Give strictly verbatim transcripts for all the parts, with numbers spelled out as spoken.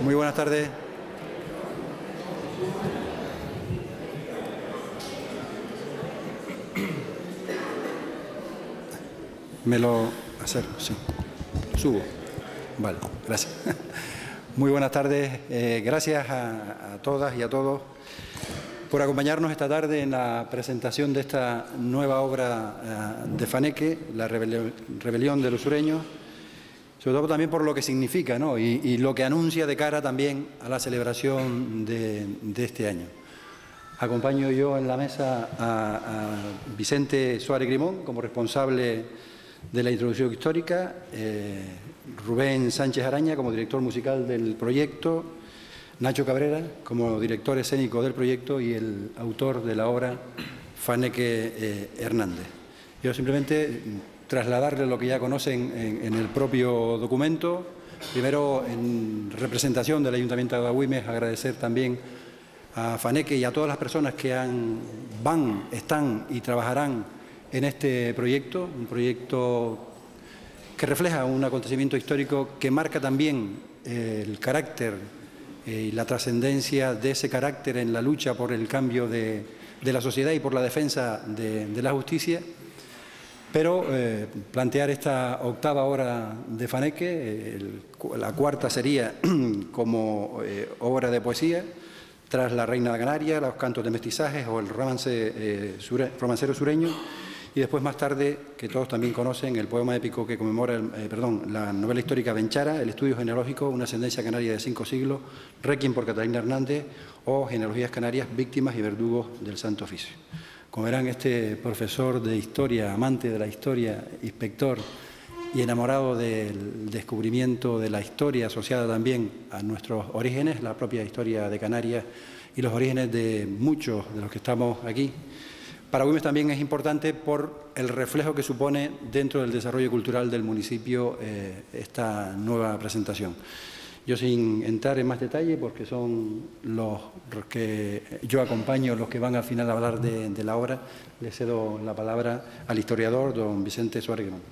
Muy buenas tardes. Me lo acerco, sí. Subo. Vale, gracias. Muy buenas tardes. Eh, gracias a, a todas y a todos por acompañarnos esta tarde en la presentación de esta nueva obra uh, de Faneque, La Rebelión, Rebelión de los Sureños, sobre todo también por lo que significa, ¿no? y, y lo que anuncia de cara también a la celebración de, de este año. Acompaño yo en la mesa a, a Vicente Suárez Grimón como responsable de la introducción histórica, eh, Rubén Sánchez Araña como director musical del proyecto, Nacho Cabrera como director escénico del proyecto y el autor de la obra, Faneque eh, Hernández. Yo simplemente trasladarle lo que ya conocen en, en el propio documento. Primero, en representación del Ayuntamiento de Agüimes, agradecer también a Faneque y a todas las personas que han, van, están y trabajarán en este proyecto, un proyecto que refleja un acontecimiento histórico que marca también eh, el carácter y la trascendencia de ese carácter en la lucha por el cambio de, de la sociedad y por la defensa de, de la justicia. Pero eh, plantear esta octava obra de Faneque, el, la cuarta sería como eh, obra de poesía, tras La Reina de Canarias, Los Cantos de Mestizajes o el romance, eh, sure, romancero sureño, y después más tarde, que todos también conocen, el poema épico que conmemora, el, eh, perdón, la novela histórica Benchara, el estudio genealógico, una ascendencia canaria de cinco siglos, Requiem por Catalina Hernández o Genealogías Canarias, víctimas y verdugos del Santo Oficio. Como verán, este profesor de historia, amante de la historia, inspector y enamorado del descubrimiento de la historia asociada también a nuestros orígenes, la propia historia de Canarias y los orígenes de muchos de los que estamos aquí. Para Agüimes también es importante por el reflejo que supone dentro del desarrollo cultural del municipio eh, esta nueva presentación. Yo sin entrar en más detalle, porque son los que yo acompaño, los que van al final a hablar de, de la obra, le cedo la palabra al historiador don Vicente Suárez Grimón.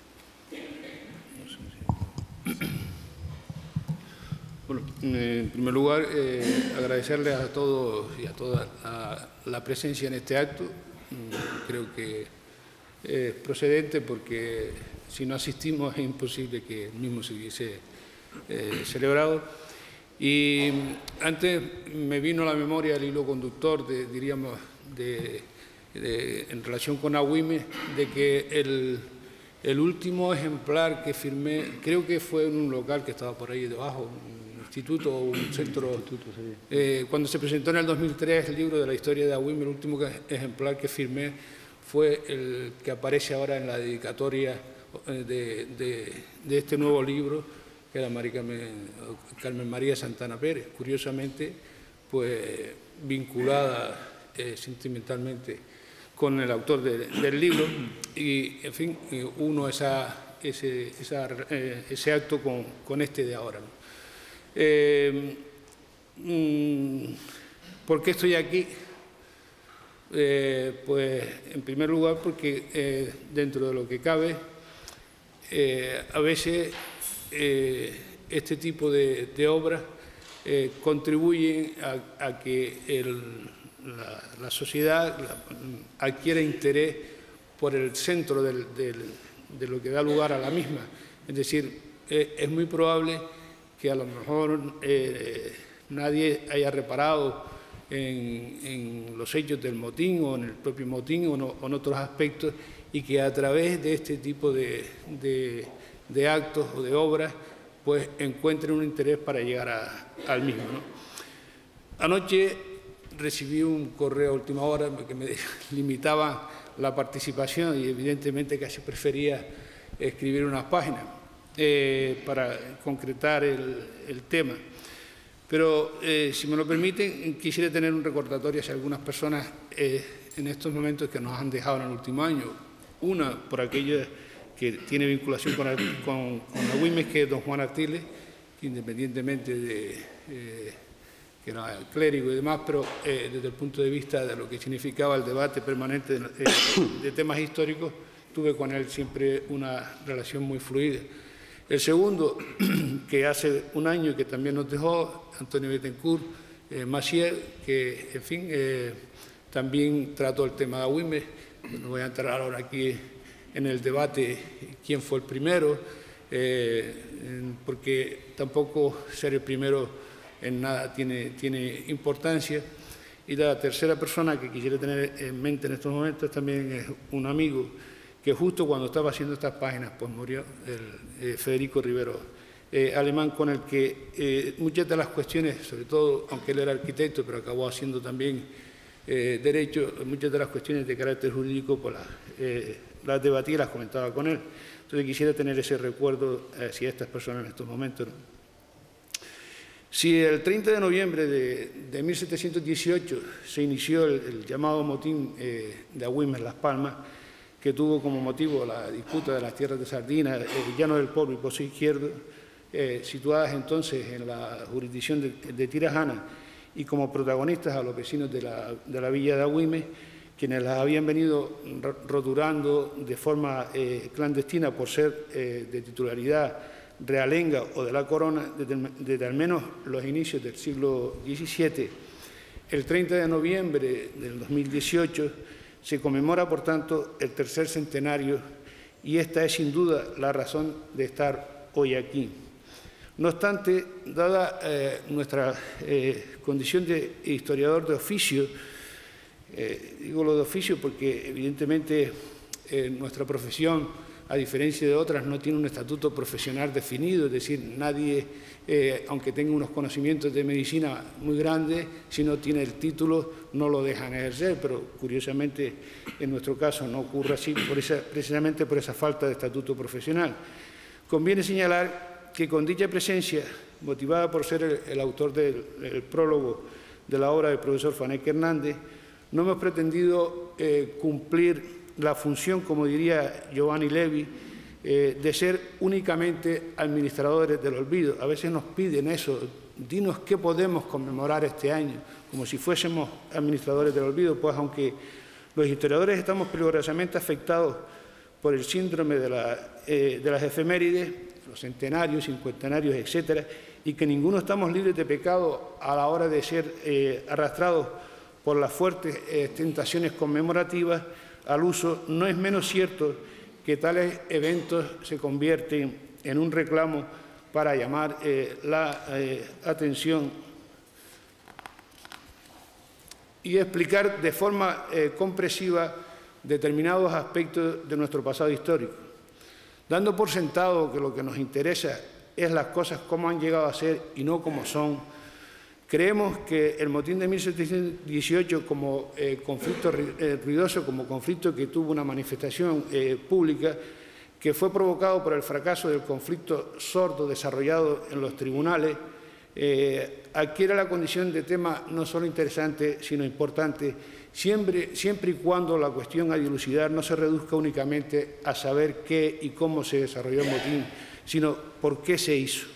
Bueno, en primer lugar, eh, agradecerles a todos y a todas la, la presencia en este acto. Creo que es procedente porque si no asistimos es imposible que el mismo se hubiese eh, celebrado. Y antes me vino a la memoria el hilo conductor, de, diríamos, de, de, en relación con Agüimes, de que el, el último ejemplar que firmé, creo que fue en un local que estaba por ahí debajo, instituto o un centro. Eh, cuando se presentó en el dos mil tres el libro de la historia de Agüimes, el último ejemplar que firmé fue el que aparece ahora en la dedicatoria de, de, de este nuevo libro, que era María Carmen, Carmen María Santana Pérez, curiosamente pues vinculada eh, sentimentalmente con el autor de, del libro, y en fin, uno esa, ese, esa, eh, ese acto con, con este de ahora, ¿no? Eh, ¿Por qué estoy aquí? Eh, pues, en primer lugar, porque eh, dentro de lo que cabe, eh, a veces eh, este tipo de, de obras eh, contribuyen a, a que el, la, la sociedad la, adquiera interés por el centro del, del, de lo que da lugar a la misma. Es decir, eh, es muy probable que a lo mejor eh, nadie haya reparado en, en los hechos del motín o en el propio motín o, no, o en otros aspectos, y que a través de este tipo de, de, de actos o de obras pues encuentren un interés para llegar a, al mismo, ¿no? Anoche recibí un correo a última hora que me limitaba la participación y evidentemente casi prefería escribir unas páginas Eh, para concretar el, el tema. Pero, eh, si me lo permiten, quisiera tener un recordatorio hacia algunas personas eh, en estos momentos que nos han dejado en el último año. Una, por aquella que tiene vinculación con, el, con, con Agüimes, que es don Juan Artiles, que independientemente de eh, que era clérigo y demás, pero eh, desde el punto de vista de lo que significaba el debate permanente de, de, de temas históricos, tuve con él siempre una relación muy fluida. El segundo, que hace un año que también nos dejó, Antonio Bettencourt eh, Maciel, que, en fin, eh, también trató el tema de Agüimes. No voy a entrar ahora aquí en el debate quién fue el primero, eh, porque tampoco ser el primero en nada tiene, tiene importancia. Y la tercera persona que quisiera tener en mente en estos momentos también es un amigo que justo cuando estaba haciendo estas páginas pues murió, el, eh, Federico Rivero eh, Alemán, con el que eh, muchas de las cuestiones, sobre todo, aunque él era arquitecto, pero acabó haciendo también eh, derecho, muchas de las cuestiones de carácter jurídico pues las, eh, las debatía y las comentaba con él. Entonces quisiera tener ese recuerdo hacia estas personas en estos momentos, ¿no? Si el treinta de noviembre de, de mil setecientos dieciocho se inició el, el llamado motín eh, de Agüimes Las Palmas, que tuvo como motivo la disputa de las tierras de Sardina, el Llano del Polvo y Pozo Izquierdo, eh, situadas entonces en la jurisdicción de, de Tirajana, y como protagonistas a los vecinos de la, de la villa de Agüimes, quienes las habían venido roturando de forma eh, clandestina por ser eh, de titularidad realenga o de la corona desde, desde al menos los inicios del siglo diecisiete. El treinta de noviembre del dos mil dieciocho se conmemora, por tanto, el tercer centenario, y esta es sin duda la razón de estar hoy aquí. No obstante, dada eh, nuestra eh, condición de historiador de oficio, eh, digo lo de oficio porque evidentemente eh, nuestra profesión, a diferencia de otras, no tiene un estatuto profesional definido, es decir, nadie, eh, aunque tenga unos conocimientos de medicina muy grandes, si no tiene el título, no lo dejan ejercer, pero curiosamente en nuestro caso no ocurre así, por esa, precisamente por esa falta de estatuto profesional. Conviene señalar que con dicha presencia, motivada por ser el, el autor del el prólogo de la obra del profesor Faneque Hernández, no hemos pretendido eh, cumplir la función, como diría Giovanni Levi, eh, de ser únicamente administradores del olvido. A veces nos piden eso, dinos qué podemos conmemorar este año, como si fuésemos administradores del olvido, pues aunque los historiadores estamos peligrosamente afectados por el síndrome de, la, eh, de las efemérides, los centenarios, cincuentenarios, etcétera, y que ninguno estamos libres de pecado a la hora de ser eh, arrastrados por las fuertes eh, tentaciones conmemorativas al uso, no es menos cierto que tales eventos se convierten en un reclamo para llamar eh, la eh, atención y explicar de forma eh, comprensiva determinados aspectos de nuestro pasado histórico, dando por sentado que lo que nos interesa es las cosas como han llegado a ser y no como son. Creemos que el motín de mil setecientos dieciocho como eh, conflicto eh, ruidoso, como conflicto que tuvo una manifestación eh, pública, que fue provocado por el fracaso del conflicto sordo desarrollado en los tribunales, eh, adquiere la condición de tema no solo interesante, sino importante, siempre, siempre y cuando la cuestión a dilucidar no se reduzca únicamente a saber qué y cómo se desarrolló el motín, sino por qué se hizo.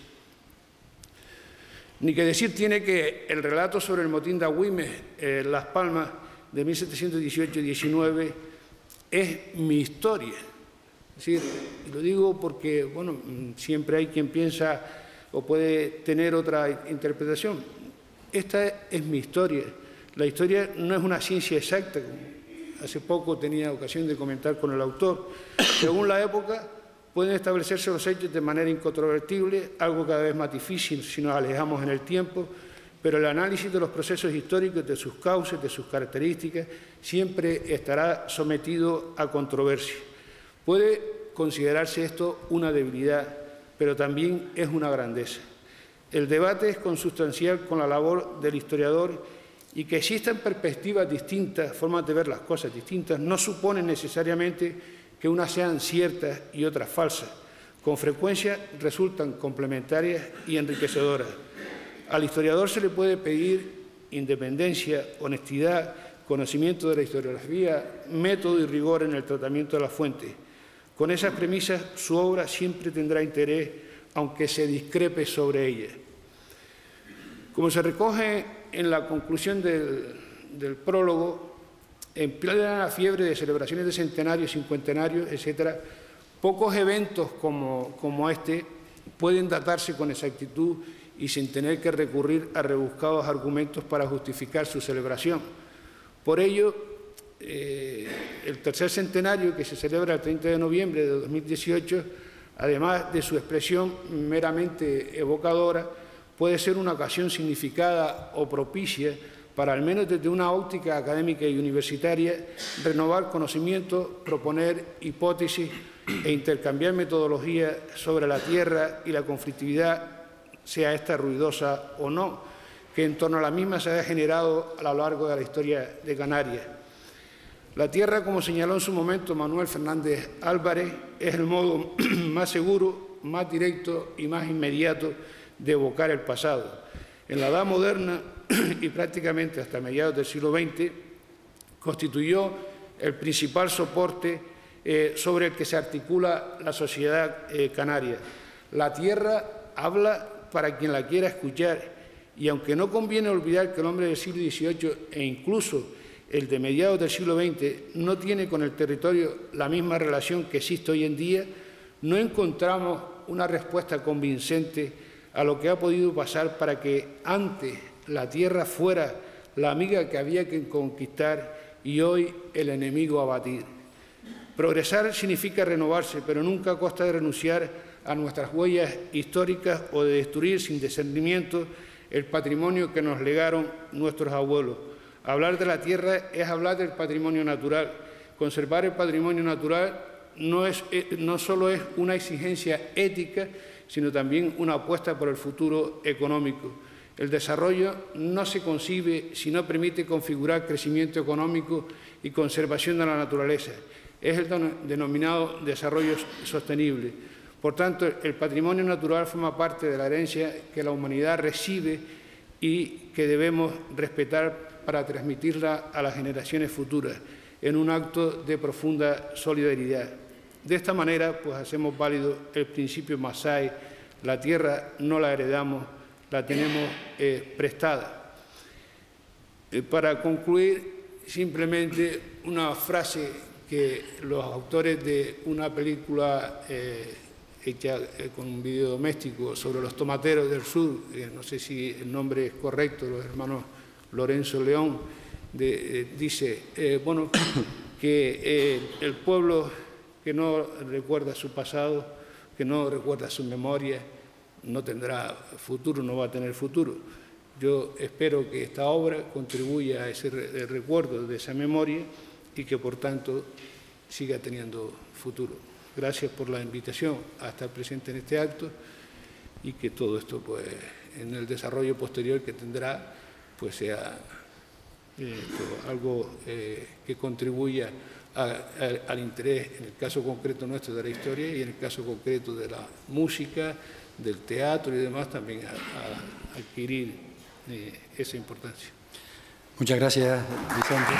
Ni que decir tiene que el relato sobre el motín de Agüimes, eh, Las Palmas, de mil setecientos dieciocho diecinueve, es mi historia. Es decir, y lo digo porque, bueno, siempre hay quien piensa o puede tener otra interpretación. Esta es mi historia. La historia no es una ciencia exacta, como hace poco tenía ocasión de comentar con el autor. Según la época, pueden establecerse los hechos de manera incontrovertible, algo cada vez más difícil si nos alejamos en el tiempo, pero el análisis de los procesos históricos, de sus causas, de sus características, siempre estará sometido a controversia. Puede considerarse esto una debilidad, pero también es una grandeza. El debate es consustancial con la labor del historiador, y que existan perspectivas distintas, formas de ver las cosas distintas, no supone necesariamente que unas sean ciertas y otras falsas. Con frecuencia resultan complementarias y enriquecedoras. Al historiador se le puede pedir independencia, honestidad, conocimiento de la historiografía, método y rigor en el tratamiento de las fuentes. Con esas premisas, su obra siempre tendrá interés, aunque se discrepe sobre ella. Como se recoge en la conclusión del, del prólogo, en plena fiebre de celebraciones de centenarios, cincuentenarios, etcétera, pocos eventos como, como este pueden datarse con exactitud y sin tener que recurrir a rebuscados argumentos para justificar su celebración. Por ello, eh, el tercer centenario, que se celebra el treinta de noviembre de dos mil dieciocho, además de su expresión meramente evocadora, puede ser una ocasión significada o propicia para, al menos desde una óptica académica y universitaria, renovar conocimientos, proponer hipótesis e intercambiar metodologías sobre la tierra y la conflictividad, sea esta ruidosa o no, que en torno a la misma se ha generado a lo largo de la historia de Canarias. La tierra, como señaló en su momento Manuel Fernández Álvarez, es el modo más seguro, más directo y más inmediato de evocar el pasado. En la Edad Moderna y prácticamente hasta mediados del siglo veinte, constituyó el principal soporte eh, sobre el que se articula la sociedad eh, canaria. La tierra habla para quien la quiera escuchar, y aunque no conviene olvidar que el hombre del siglo dieciocho e incluso el de mediados del siglo veinte no tiene con el territorio la misma relación que existe hoy en día, no encontramos una respuesta convincente a lo que ha podido pasar para que antes la tierra fuera la amiga que había que conquistar y hoy el enemigo a batir. Progresar significa renovarse, pero nunca a costa de renunciar a nuestras huellas históricas o de destruir sin discernimiento el patrimonio que nos legaron nuestros abuelos. Hablar de la tierra es hablar del patrimonio natural. Conservar el patrimonio natural no, es, no solo es una exigencia ética, sino también una apuesta por el futuro económico. El desarrollo no se concibe si no permite configurar crecimiento económico y conservación de la naturaleza. Es el denominado desarrollo sostenible. Por tanto, el patrimonio natural forma parte de la herencia que la humanidad recibe y que debemos respetar para transmitirla a las generaciones futuras, en un acto de profunda solidaridad. De esta manera, pues hacemos válido el principio Masái: la tierra no la heredamos, la tenemos eh, prestada. Eh, para concluir, simplemente una frase que los autores de una película eh, hecha eh, con un vídeo doméstico sobre los tomateros del sur, eh, no sé si el nombre es correcto, los hermanos Lorenzo León, de, eh, dice, eh, bueno, que eh, el pueblo que no recuerda su pasado, que no recuerda su memoria, no tendrá futuro, no va a tener futuro. Yo espero que esta obra contribuya a ese re recuerdo de esa memoria y que, por tanto, siga teniendo futuro. Gracias por la invitación a estar presente en este acto y que todo esto, pues, en el desarrollo posterior que tendrá, pues sea eh, algo eh, que contribuya a, a, al interés, en el caso concreto nuestro, de la historia y en el caso concreto de la música, del teatro y demás, también a, a adquirir eh, esa importancia. Muchas gracias, Vicente.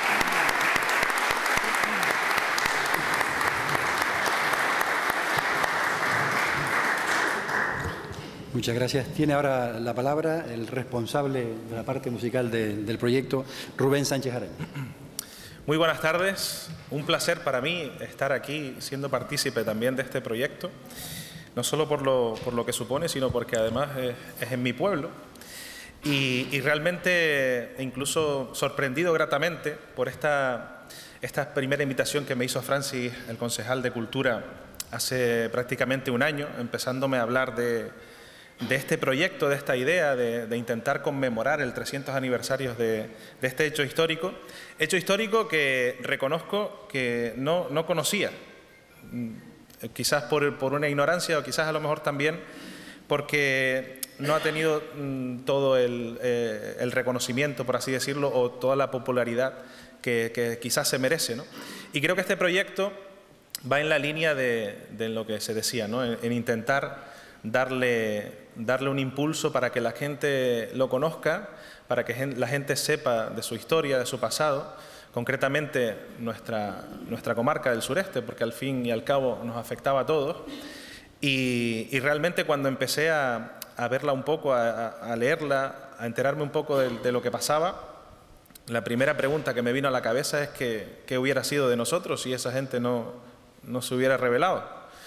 Muchas gracias. Tiene ahora la palabra el responsable de la parte musical de, del proyecto, Rubén Sánchez Arana. Muy buenas tardes. Un placer para mí estar aquí siendo partícipe también de este proyecto, no solo por lo, por lo que supone, sino porque además es, es en mi pueblo. Y, y realmente, incluso sorprendido gratamente por esta, esta primera invitación que me hizo Francis, el concejal de Cultura, hace prácticamente un año, empezándome a hablar de de este proyecto, de esta idea de, de intentar conmemorar el trescientos aniversario de, de este hecho histórico, hecho histórico que reconozco que no, no conocía, quizás por, por una ignorancia o quizás a lo mejor también porque no ha tenido mm, todo el, eh, el reconocimiento, por así decirlo, o toda la popularidad que, que quizás se merece, ¿no? Y creo que este proyecto va en la línea de, de lo que se decía, ¿no? en, en intentar darle, darle un impulso para que la gente lo conozca, para que la gente sepa de su historia, de su pasado, concretamente nuestra, nuestra comarca del sureste, porque al fin y al cabo nos afectaba a todos. Y, y realmente cuando empecé a, a verla un poco, a, a leerla, a enterarme un poco de, de lo que pasaba, la primera pregunta que me vino a la cabeza es que, ¿qué hubiera sido de nosotros si esa gente no, no se hubiera rebelado?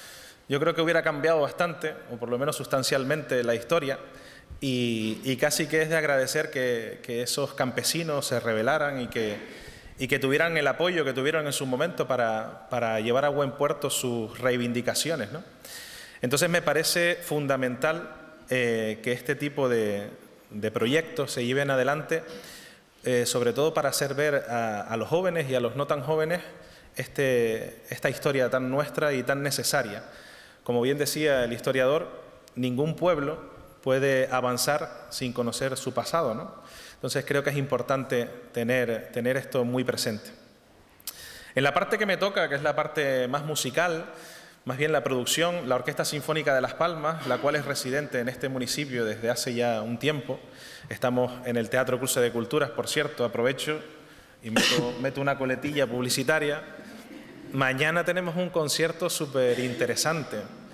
yo creo que hubiera cambiado bastante, o por lo menos sustancialmente, la historia, y, y casi que es de agradecer que, que esos campesinos se rebelaran y que, y que tuvieran el apoyo que tuvieron en su momento para, para llevar a buen puerto sus reivindicaciones, ¿no? Entonces me parece fundamental eh, que este tipo de, de proyectos se lleven adelante, eh, sobre todo para hacer ver a, a los jóvenes y a los no tan jóvenes este, esta historia tan nuestra y tan necesaria. Como bien decía el historiador, ningún pueblo puede avanzar sin conocer su pasado, ¿no? Entonces creo que es importante tener, tener esto muy presente. En la parte que me toca, que es la parte más musical, más bien la producción, la Orquesta Sinfónica de Las Palmas, la cual es residente en este municipio desde hace ya un tiempo. Estamos en el Teatro Cruce de Culturas, por cierto, aprovecho y meto, meto una coletilla publicitaria. Mañana tenemos un concierto súper interesante.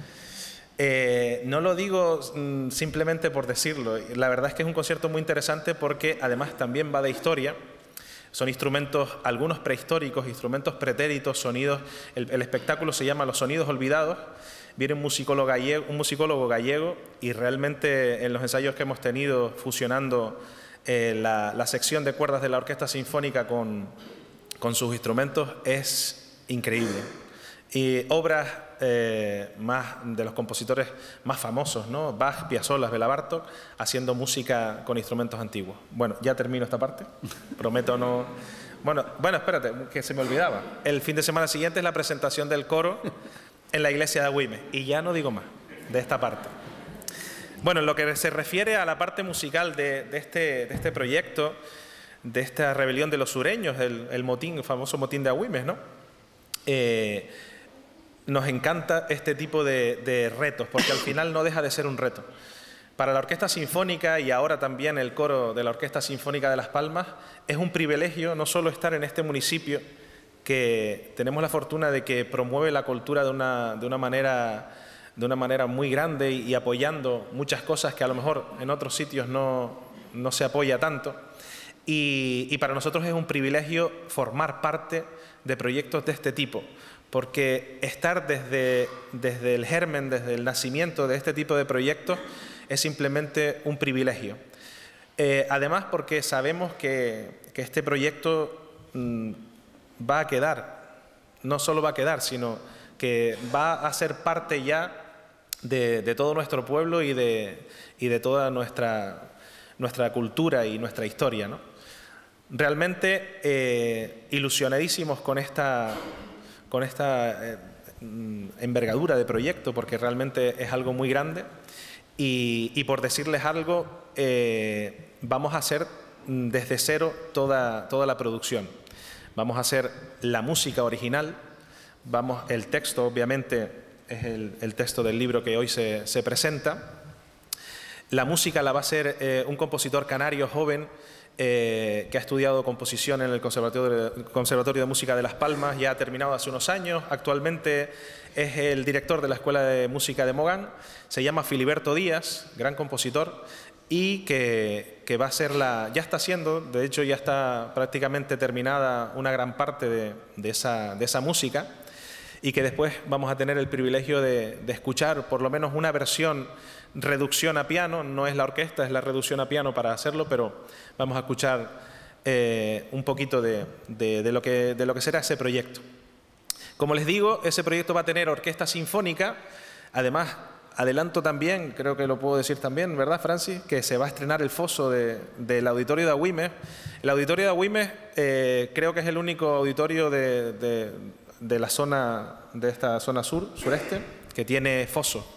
Eh, no lo digo mm, simplemente por decirlo, la verdad es que es un concierto muy interesante porque además también va de historia. Son instrumentos, algunos prehistóricos, instrumentos pretéritos, sonidos. El, el espectáculo se llama Los Sonidos Olvidados. Viene un musicólogo gallego, un musicólogo gallego y realmente en los ensayos que hemos tenido fusionando eh, la, la sección de cuerdas de la Orquesta Sinfónica con, con sus instrumentos es increíble. Y obras eh, más de los compositores más famosos, ¿no? Bach, Piazzolla, Béla Bartók, haciendo música con instrumentos antiguos. Bueno, ya termino esta parte. Prometo no... Bueno, bueno, espérate, que se me olvidaba. El fin de semana siguiente es la presentación del coro en la iglesia de Agüimes. Y ya no digo más de esta parte. Bueno, en lo que se refiere a la parte musical de, de, este, de este proyecto, de esta rebelión de los sureños, el, el motín, el famoso motín de Agüimes, ¿no? Eh, Nos encanta este tipo de, de retos, porque al final no deja de ser un reto. Para la Orquesta Sinfónica y ahora también el coro de la Orquesta Sinfónica de Las Palmas, es un privilegio no solo estar en este municipio, que tenemos la fortuna de que promueve la cultura de una, de una, manera, de una manera muy grande y, y apoyando muchas cosas que a lo mejor en otros sitios no, no se apoya tanto. Y, y para nosotros es un privilegio formar parte de proyectos de este tipo, porque estar desde, desde el germen, desde el nacimiento de este tipo de proyectos es simplemente un privilegio. Eh, además, porque sabemos que, que este proyecto mmm, va a quedar, no solo va a quedar, sino que va a ser parte ya de, de todo nuestro pueblo y de, y de toda nuestra, nuestra cultura y nuestra historia, ¿no? Realmente eh, ilusionadísimos con esta... con esta eh, envergadura de proyecto, porque realmente es algo muy grande. Y, y por decirles algo, eh, vamos a hacer desde cero toda, toda la producción. Vamos a hacer la música original, vamos, el texto obviamente es el, el texto del libro que hoy se, se presenta. La música la va a hacer eh, un compositor canario joven, Eh, que ha estudiado composición en el Conservatorio de, Conservatorio de Música de Las Palmas, ya ha terminado hace unos años, actualmente es el director de la Escuela de Música de Mogán, se llama Filiberto Díaz, gran compositor, y que, que va a ser la, ya está haciendo, de hecho ya está prácticamente terminada una gran parte de, de, esa, de esa música, y que después vamos a tener el privilegio de, de escuchar por lo menos una versión reducción a piano, no es la orquesta, es la reducción a piano para hacerlo, pero vamos a escuchar eh, un poquito de, de, de, lo que, de lo que será ese proyecto. Como les digo, ese proyecto va a tener orquesta sinfónica, además adelanto también, creo que lo puedo decir también, ¿verdad, Francis?, que se va a estrenar el foso de, del Auditorio de Agüimes. El Auditorio de Agüimes eh, creo que es el único auditorio de, de, de la zona, de esta zona sur, sureste, que tiene foso.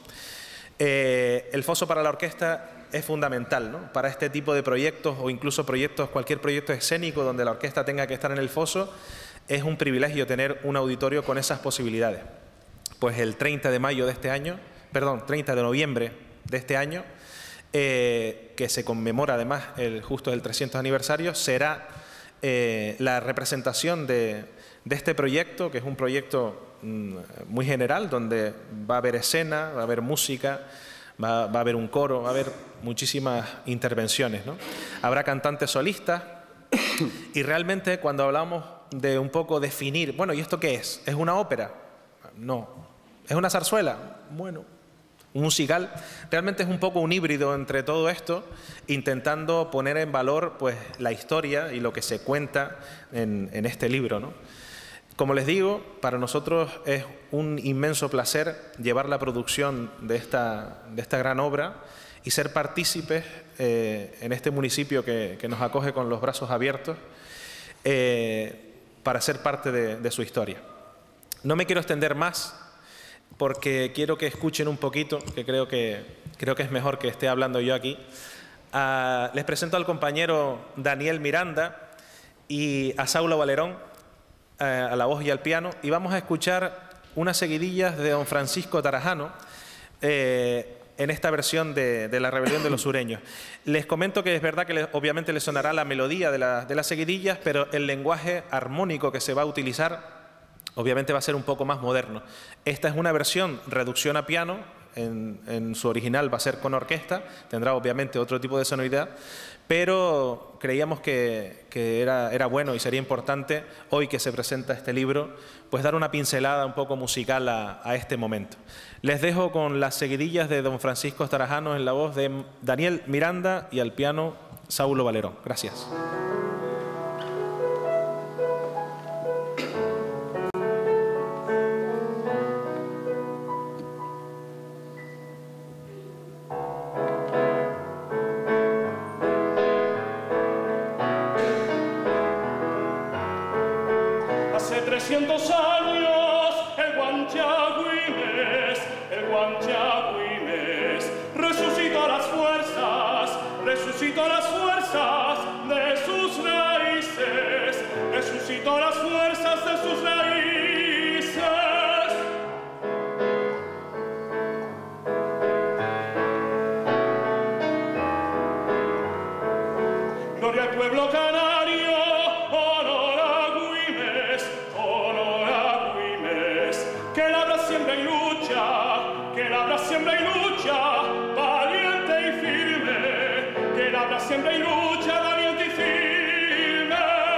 Eh, el foso para la orquesta es fundamental, ¿no?, para este tipo de proyectos o incluso proyectos, cualquier proyecto escénico donde la orquesta tenga que estar en el foso, es un privilegio tener un auditorio con esas posibilidades. Pues el treinta de mayo de este año, perdón, treinta de noviembre de este año, eh, que se conmemora además el, justo el trescientos aniversario, será eh, la representación de, de este proyecto, que es un proyecto muy general, donde va a haber escena, va a haber música, va, va a haber un coro, va a haber muchísimas intervenciones, ¿no? Habrá cantantes solistas y realmente cuando hablamos de un poco definir, bueno, ¿y esto qué es? ¿Es una ópera? No, ¿Es una zarzuela? Bueno, un musical. Realmente es un poco un híbrido entre todo esto, intentando poner en valor pues, la historia y lo que se cuenta en, en este libro, ¿no? Como les digo, para nosotros es un inmenso placer llevar la producción de esta, de esta gran obra y ser partícipes eh, en este municipio que, que nos acoge con los brazos abiertos eh, para ser parte de, de su historia. No me quiero extender más porque quiero que escuchen un poquito, que creo que, creo que es mejor que esté hablando yo aquí. Uh, les presento al compañero Daniel Miranda y a Saulo Valerón, a la voz y al piano, y vamos a escuchar unas seguidillas de don Francisco Tarajano eh, en esta versión de, de La Rebelión de los Sureños. Les comento que es verdad que les, obviamente les sonará la melodía de, la, de las seguidillas, pero el lenguaje armónico que se va a utilizar obviamente va a ser un poco más moderno. Esta es una versión reducción a piano, en, en su original va a ser con orquesta, tendrá obviamente otro tipo de sonoridad, pero creíamos que, que era, era bueno y sería importante, hoy que se presenta este libro, pues dar una pincelada un poco musical a, a este momento. Les dejo con las seguidillas de don Francisco Tarajano en la voz de Daniel Miranda y al piano Saulo Valerón. Gracias. trescientos años el Guanchiagüimes, el Guanchiagüimes resucitó las fuerzas, resucitó las fuerzas de sus raíces, resucitó las fuerzas de sus raíces. Gloria al pueblo canario, honor a Güimes, honor a Güimes, que labra, siembra y lucha, que labra, siembra y lucha, valiente y firme, que labra, siembra y lucha, valiente y firme.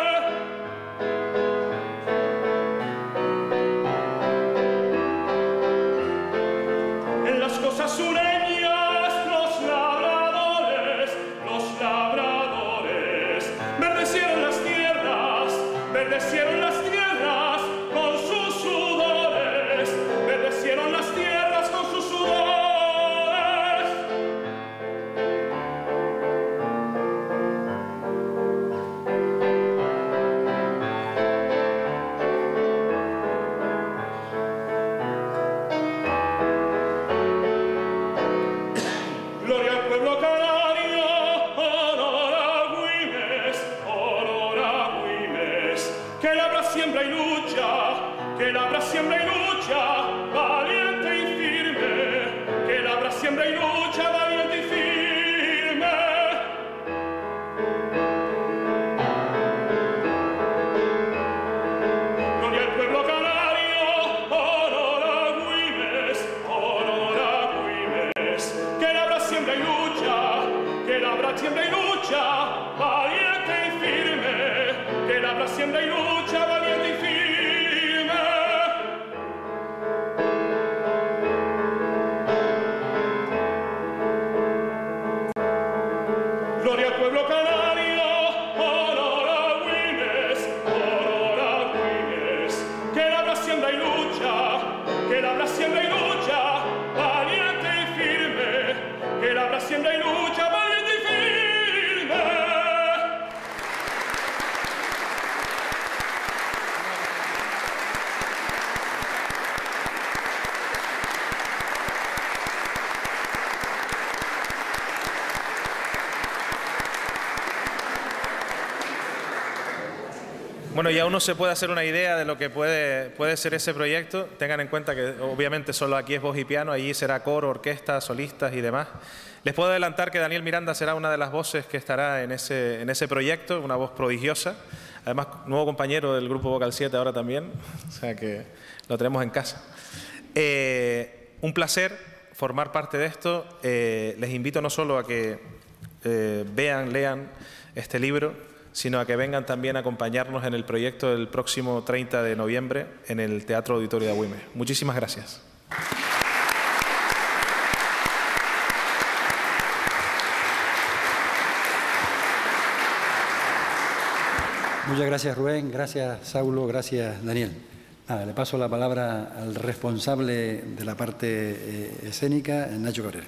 En las cosas sureñas, los labradores, los labradores, verdecieron las tierras, verdecieron las tierras con sus sudores, verdecieron las tierras con sus sudores. Gloria al pueblo canario, honor a Güimes, honor a Güimes, que labra, siembra y lucha, que labra, siembra y lucha, valiente y firme, que labra, siembra y lucha, valiente y firme. Gloria al pueblo canario, honor a Güimes, honor a Güimes, que labra, siembra y lucha, que labra, siembra y lucha, valiente y firme, que labra, siembra y lucha, valiente y firme. Gloria al pueblo canario, honor a Güimes, honor a Güimes, que labra, siembra y lucha, que labra, siembra y lucha, valiente y firme, que labra, siembra y lucha, valiente y firme. Bueno, ya uno se puede hacer una idea de lo que puede, puede ser ese proyecto. Tengan en cuenta que obviamente solo aquí es voz y piano, allí será coro, orquesta, solistas y demás. Les puedo adelantar que Daniel Miranda será una de las voces que estará en ese, en ese proyecto, una voz prodigiosa. Además, nuevo compañero del Grupo Vocal siete ahora también, o sea que lo tenemos en casa. Eh, un placer formar parte de esto. Eh, les invito no solo a que eh, vean, lean este libro, sino a que vengan también a acompañarnos en el proyecto del próximo treinta de noviembre en el Teatro Auditorio de Güimes. Muchísimas gracias. Muchas gracias, Rubén. Gracias, Saulo. Gracias, Daniel. Nada, le paso la palabra al responsable de la parte eh, escénica, Nacho Cabrera.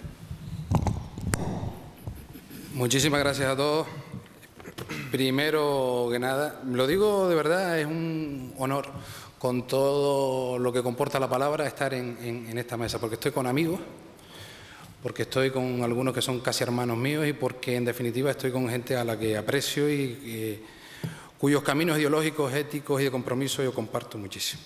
Muchísimas gracias a todos. Primero que nada, lo digo de verdad, es un honor con todo lo que comporta la palabra estar en, en, en esta mesa, porque estoy con amigos, porque estoy con algunos que son casi hermanos míos y porque en definitiva estoy con gente a la que aprecio y, y cuyos caminos ideológicos, éticos y de compromiso yo comparto muchísimo.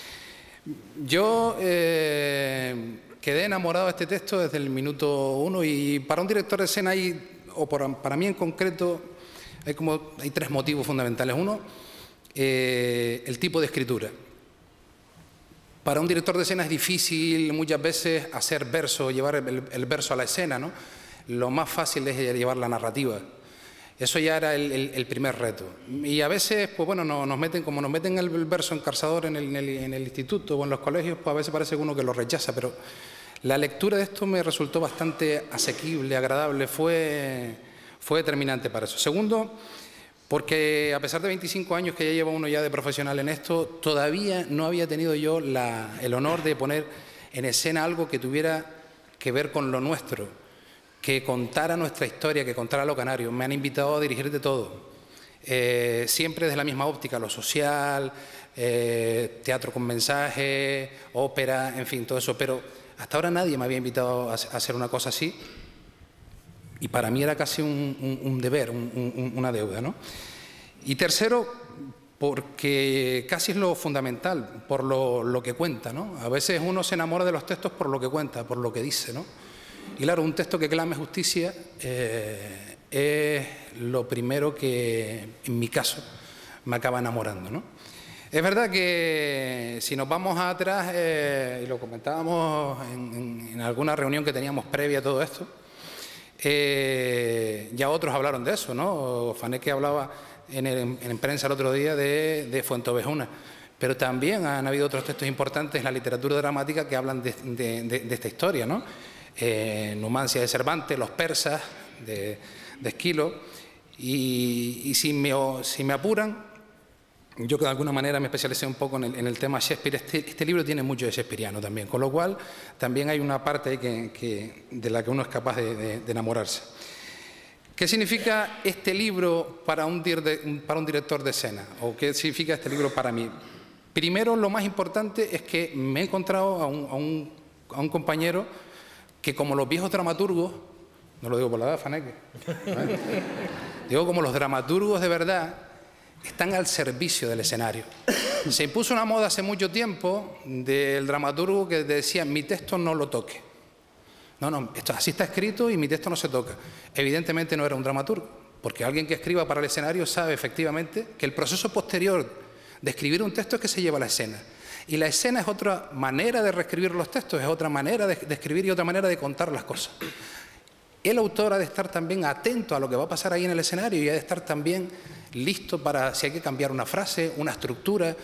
Yo eh, quedé enamorado de este texto desde el minuto uno y para un director de escena hay, o para, para mí en concreto, hay, como, hay tres motivos fundamentales. Uno, eh, el tipo de escritura. Para un director de escena es difícil muchas veces hacer verso, llevar el, el verso a la escena, ¿no? Lo más fácil es llevar la narrativa. Eso ya era el, el, el primer reto. Y a veces, pues bueno, nos, nos meten, como nos meten el, el verso encarzador en el, en, el, en el instituto o en los colegios, pues a veces parece uno que lo rechaza, pero la lectura de esto me resultó bastante asequible, agradable, fue, fue determinante para eso. Segundo, porque a pesar de veinticinco años que ya lleva uno ya de profesional en esto, todavía no había tenido yo la, el honor de poner en escena algo que tuviera que ver con lo nuestro, que contara nuestra historia, que contara lo canario. Me han invitado a dirigir de todo, eh, siempre desde la misma óptica, lo social, eh, teatro con mensaje, ópera, en fin, todo eso, pero hasta ahora nadie me había invitado a hacer una cosa así. Y para mí era casi un, un, un deber, un, un, una deuda, ¿no? Y tercero, porque casi es lo fundamental, por lo, lo que cuenta, ¿no? A veces uno se enamora de los textos por lo que cuenta, por lo que dice, ¿no? Y claro, un texto que clame justicia eh, es lo primero que, en mi caso, me acaba enamorando, ¿no? Es verdad que si nos vamos atrás, eh, y lo comentábamos en, en, en alguna reunión que teníamos previa a todo esto, Eh, ya otros hablaron de eso, ¿no? Faneque hablaba en, el, en prensa el otro día de, de Fuenteovejuna, pero también han habido otros textos importantes en la literatura dramática que hablan de, de, de, de esta historia, ¿no? Eh, Numancia de Cervantes, Los persas de, de Esquilo, y, y si, me, si me apuran, yo que de alguna manera me especialicé un poco en el, en el tema Shakespeare, este, este libro tiene mucho de shakespeariano también, con lo cual también hay una parte ahí que, que, de la que uno es capaz de, de, de enamorarse. ¿Qué significa este libro para un, para un director de escena? ¿O qué significa este libro para mí? Primero, lo más importante es que me he encontrado a un, a un, a un compañero que, como los viejos dramaturgos, no lo digo por la edad, Faneque, ¿vale? Digo como los dramaturgos de verdad, están al servicio del escenario. Se impuso una moda hace mucho tiempo del dramaturgo que decía, mi texto no lo toque. No, no, esto así está escrito y mi texto no se toca. Evidentemente no era un dramaturgo, porque alguien que escriba para el escenario sabe efectivamente que el proceso posterior de escribir un texto es que se lleva a la escena. Y la escena es otra manera de reescribir los textos, es otra manera de, de escribir y otra manera de contar las cosas. El autor ha de estar también atento a lo que va a pasar ahí en el escenario y ha de estar también listo para si hay que cambiar una frase, una estructura.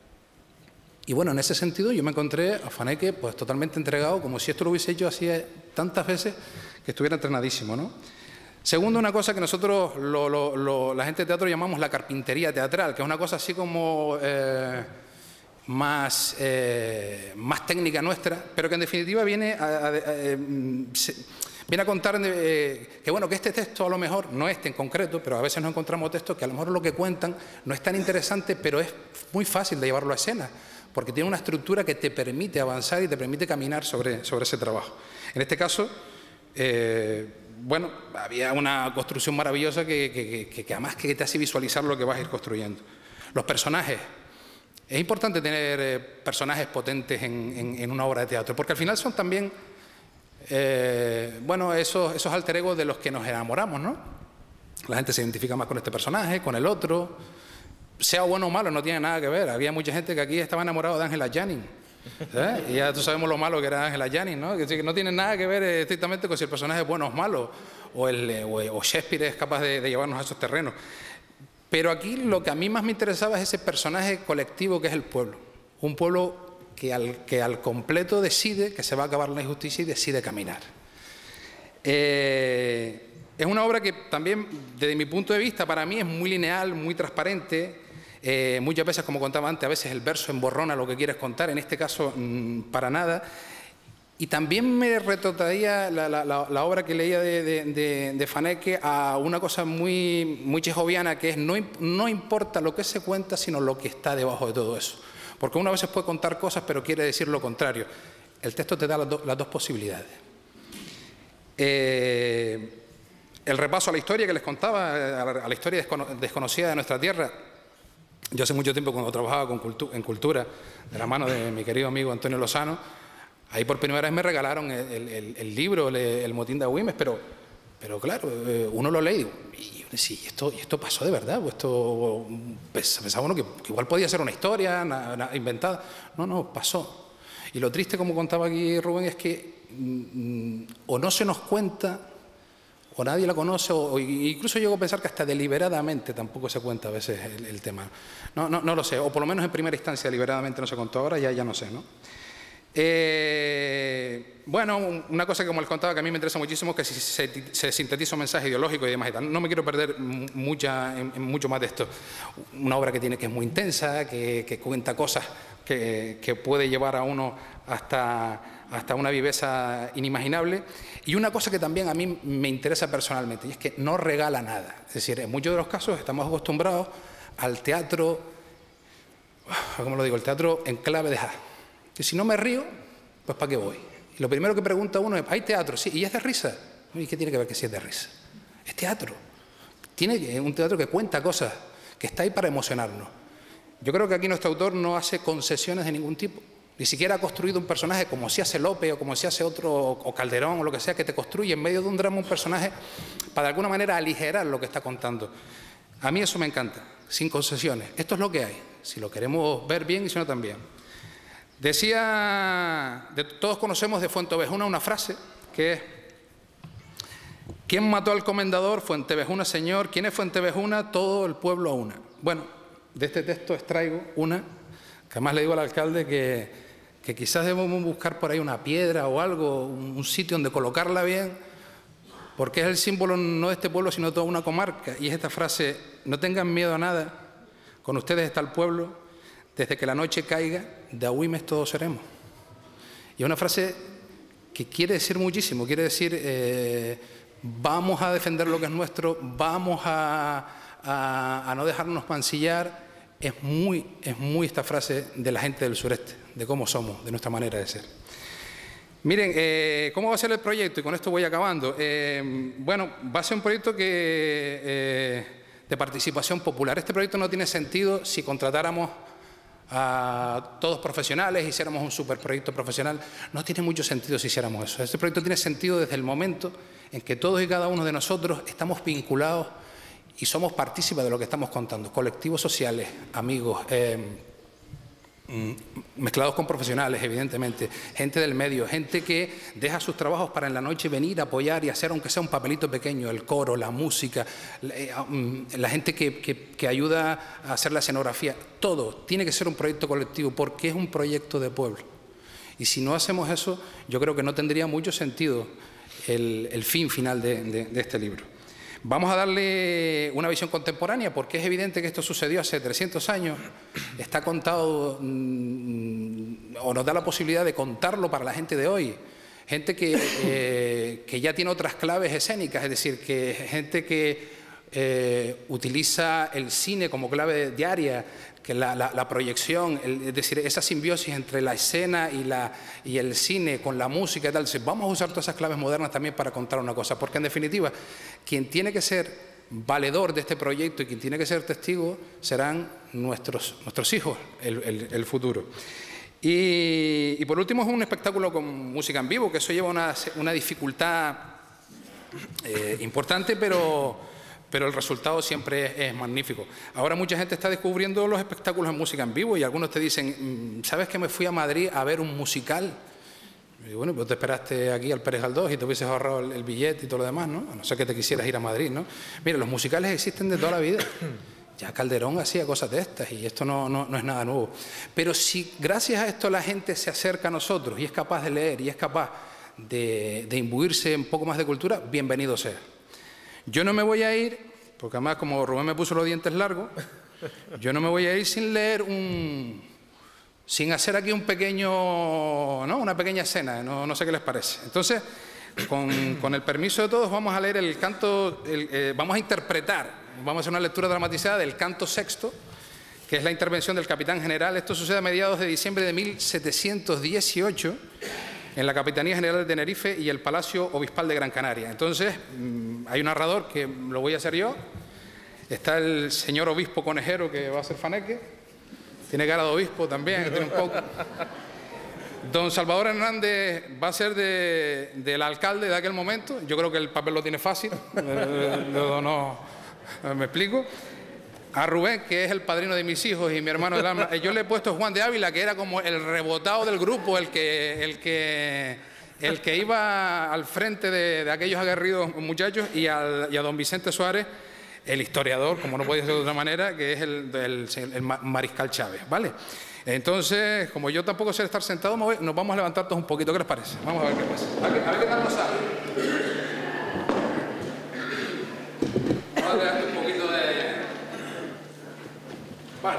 Y bueno, en ese sentido yo me encontré a Faneque pues totalmente entregado, como si esto lo hubiese hecho así tantas veces que estuviera entrenadísimo, ¿no? Segundo, una cosa que nosotros, lo, lo, lo, la gente de teatro, llamamos la carpintería teatral, que es una cosa así como eh, más, eh, más técnica nuestra, pero que en definitiva viene a... a, a, a se, Viene a contar eh, que, bueno, que este texto a lo mejor, no este en concreto, pero a veces nos encontramos textos que a lo mejor lo que cuentan no es tan interesante, pero es muy fácil de llevarlo a escena, porque tiene una estructura que te permite avanzar y te permite caminar sobre, sobre ese trabajo. En este caso, eh, bueno, había una construcción maravillosa que, que, que, que además que te hace visualizar lo que vas a ir construyendo. Los personajes. Es importante tener eh, personajes potentes en, en, en una obra de teatro, porque al final son también... Eh, bueno, esos, esos alter egos de los que nos enamoramos, ¿no? La gente se identifica más con este personaje, con el otro. Sea bueno o malo, no tiene nada que ver. Había mucha gente que aquí estaba enamorado de Angela Janning, ¿eh? Y ya tú sabemos lo malo que era Angela Janning, ¿no? Que no tiene nada que ver estrictamente con si el personaje es bueno o es malo, o, el, o, o Shakespeare es capaz de, de llevarnos a esos terrenos. Pero aquí lo que a mí más me interesaba es ese personaje colectivo que es el pueblo. Un pueblo Que al, que al completo decide que se va a acabar la injusticia y decide caminar. Eh, es una obra que también, desde mi punto de vista, para mí es muy lineal, muy transparente, Eh, muchas veces, como contaba antes, a veces el verso emborrona lo que quieres contar, en este caso mmm, para nada. Y también me retrotraía la, la, la, la obra que leía de, de, de, de Faneke a una cosa muy, muy chejoviana, que es no, no importa lo que se cuenta, sino lo que está debajo de todo eso. Porque uno a veces puede contar cosas, pero quiere decir lo contrario. El texto te da las, do, las dos posibilidades. Eh, el repaso a la historia que les contaba, a la, a la historia descono, desconocida de nuestra tierra. Yo hace mucho tiempo, cuando trabajaba con cultu en cultura, de la mano de mi querido amigo Antonio Lozano, ahí por primera vez me regalaron el, el, el libro, el, el Motín de Agüimes, pero, pero claro, uno lo lee y digo, sí, esto, y esto pasó de verdad, pues esto, pensaba uno que, que igual podía ser una historia na, na, inventada. No, no, pasó. Y lo triste, como contaba aquí Rubén, es que mm, o no se nos cuenta, o nadie la conoce, o, o incluso llego a pensar que hasta deliberadamente tampoco se cuenta a veces el, el tema. No, no, no lo sé, o por lo menos en primera instancia deliberadamente no se contó, ahora ya, ya no sé, ¿no? Eh, bueno, una cosa que, como les contaba, que a mí me interesa muchísimo es que si se, se sintetiza un mensaje ideológico y demás y tal. No me quiero perder mucha, en, en mucho más de esto. Una obra que tiene que es muy intensa, que, que cuenta cosas que, que puede llevar a uno hasta, hasta una viveza inimaginable. Y una cosa que también a mí me interesa personalmente, y es que no regala nada. Es decir, en muchos de los casos estamos acostumbrados al teatro, ¿cómo lo digo? El teatro en clave de ja. Que si no me río, pues ¿para qué voy? Y lo primero que pregunta uno es, ¿hay teatro? Sí, ¿y es de risa? ¿Y qué tiene que ver que si es de risa? Es teatro. Tiene un teatro que cuenta cosas, que está ahí para emocionarnos. Yo creo que aquí nuestro autor no hace concesiones de ningún tipo. Ni siquiera ha construido un personaje como si hace Lope o como si hace otro, o Calderón o lo que sea, que te construye en medio de un drama un personaje para de alguna manera aligerar lo que está contando. A mí eso me encanta, sin concesiones. Esto es lo que hay, si lo queremos ver bien y si no también. Decía, de, todos conocemos de Fuenteovejuna una frase que es: ¿quién mató al comendador? Fuenteovejuna, señor. ¿Quién es Fuenteovejuna? Todo el pueblo a una. Bueno, de este texto extraigo una, que además le digo al alcalde que, que quizás debemos buscar por ahí una piedra o algo, un, un sitio donde colocarla bien, porque es el símbolo no de este pueblo, sino de toda una comarca. Y es esta frase: no tengan miedo a nada, con ustedes está el pueblo. Desde que la noche caiga, de Agüimes todos seremos. Y es una frase que quiere decir muchísimo, quiere decir, eh, vamos a defender lo que es nuestro, vamos a, a, a no dejarnos mancillar. Es muy, es muy esta frase de la gente del sureste, de cómo somos, de nuestra manera de ser. Miren, eh, ¿cómo va a ser el proyecto? Y con esto voy acabando. Eh, bueno, va a ser un proyecto que, eh, de participación popular. Este proyecto no tiene sentido si contratáramos a todos profesionales, hiciéramos un superproyecto profesional. No tiene mucho sentido si hiciéramos eso. Este proyecto tiene sentido desde el momento en que todos y cada uno de nosotros estamos vinculados y somos partícipes de lo que estamos contando. Colectivos sociales, amigos, eh, mezclados con profesionales, evidentemente, gente del medio, gente que deja sus trabajos para en la noche venir a apoyar y hacer, aunque sea un papelito pequeño, el coro, la música, la, la gente que, que, que ayuda a hacer la escenografía. Todo tiene que ser un proyecto colectivo, porque es un proyecto de pueblo. Y si no hacemos eso, yo creo que no tendría mucho sentido el, el fin final de, de, de este libro. Vamos a darle una visión contemporánea, porque es evidente que esto sucedió hace trescientos años, está contado, mmm, o nos da la posibilidad de contarlo para la gente de hoy, gente que, eh, que ya tiene otras claves escénicas, es decir, que gente que eh, utiliza el cine como clave diaria, que la, la, la proyección, el, es decir, esa simbiosis entre la escena y, la, y el cine con la música y tal. Entonces, vamos a usar todas esas claves modernas también para contar una cosa, porque en definitiva, quien tiene que ser valedor de este proyecto y quien tiene que ser testigo serán nuestros, nuestros hijos, el, el, el futuro. Y, y por último es un espectáculo con música en vivo, que eso lleva una, una dificultad eh, importante, pero... pero el resultado siempre es, es magnífico. Ahora mucha gente está descubriendo los espectáculos en música en vivo y algunos te dicen, ¿sabes que me fui a Madrid a ver un musical? Y bueno, pues te esperaste aquí al Pérez Galdós y te hubieses ahorrado el, el billete y todo lo demás, ¿no? A no ser que te quisieras ir a Madrid, ¿no? Mira, los musicales existen de toda la vida. Ya Calderón hacía cosas de estas y esto no, no, no es nada nuevo. Pero si gracias a esto la gente se acerca a nosotros y es capaz de leer y es capaz de, de imbuirse un poco más de cultura, bienvenido sea. Yo no me voy a ir, porque además como Rubén me puso los dientes largos, Yo no me voy a ir sin leer un... sin hacer aquí un pequeño... ¿no? Una pequeña escena, no, no sé qué les parece. Entonces, con, con el permiso de todos, vamos a leer el canto... El, eh, vamos a interpretar, vamos a hacer una lectura dramatizada del canto sexto, que es la intervención del capitán general. Esto sucede a mediados de diciembre de mil setecientos dieciocho en la Capitanía General de Tenerife y el Palacio Obispal de Gran Canaria. Entonces, mmm, hay un narrador que lo voy a hacer yo. Está el señor obispo conejero que va a ser Faneque. Tiene cara de obispo también, tiene un poco. Don Salvador Hernández va a ser de, del alcalde de aquel momento. Yo creo que el papel lo tiene fácil. no, no, me explico. A Rubén, que es el padrino de mis hijos y mi hermano del alma. Yo le he puesto a Juan de Ávila, que era como el rebotado del grupo, el que, el que, el que iba al frente de, de aquellos aguerridos muchachos, y, al, y a don Vicente Suárez, el historiador, como no puede ser de otra manera, que es el, el, el mariscal Chávez, ¿vale? Entonces, como yo tampoco sé estar sentado, me voy, nos vamos a levantar todos un poquito. ¿Qué les parece? Vamos a ver qué pasa. A ver, a ver qué tal nos sale. Vamos a levantar un poquito de... Vale.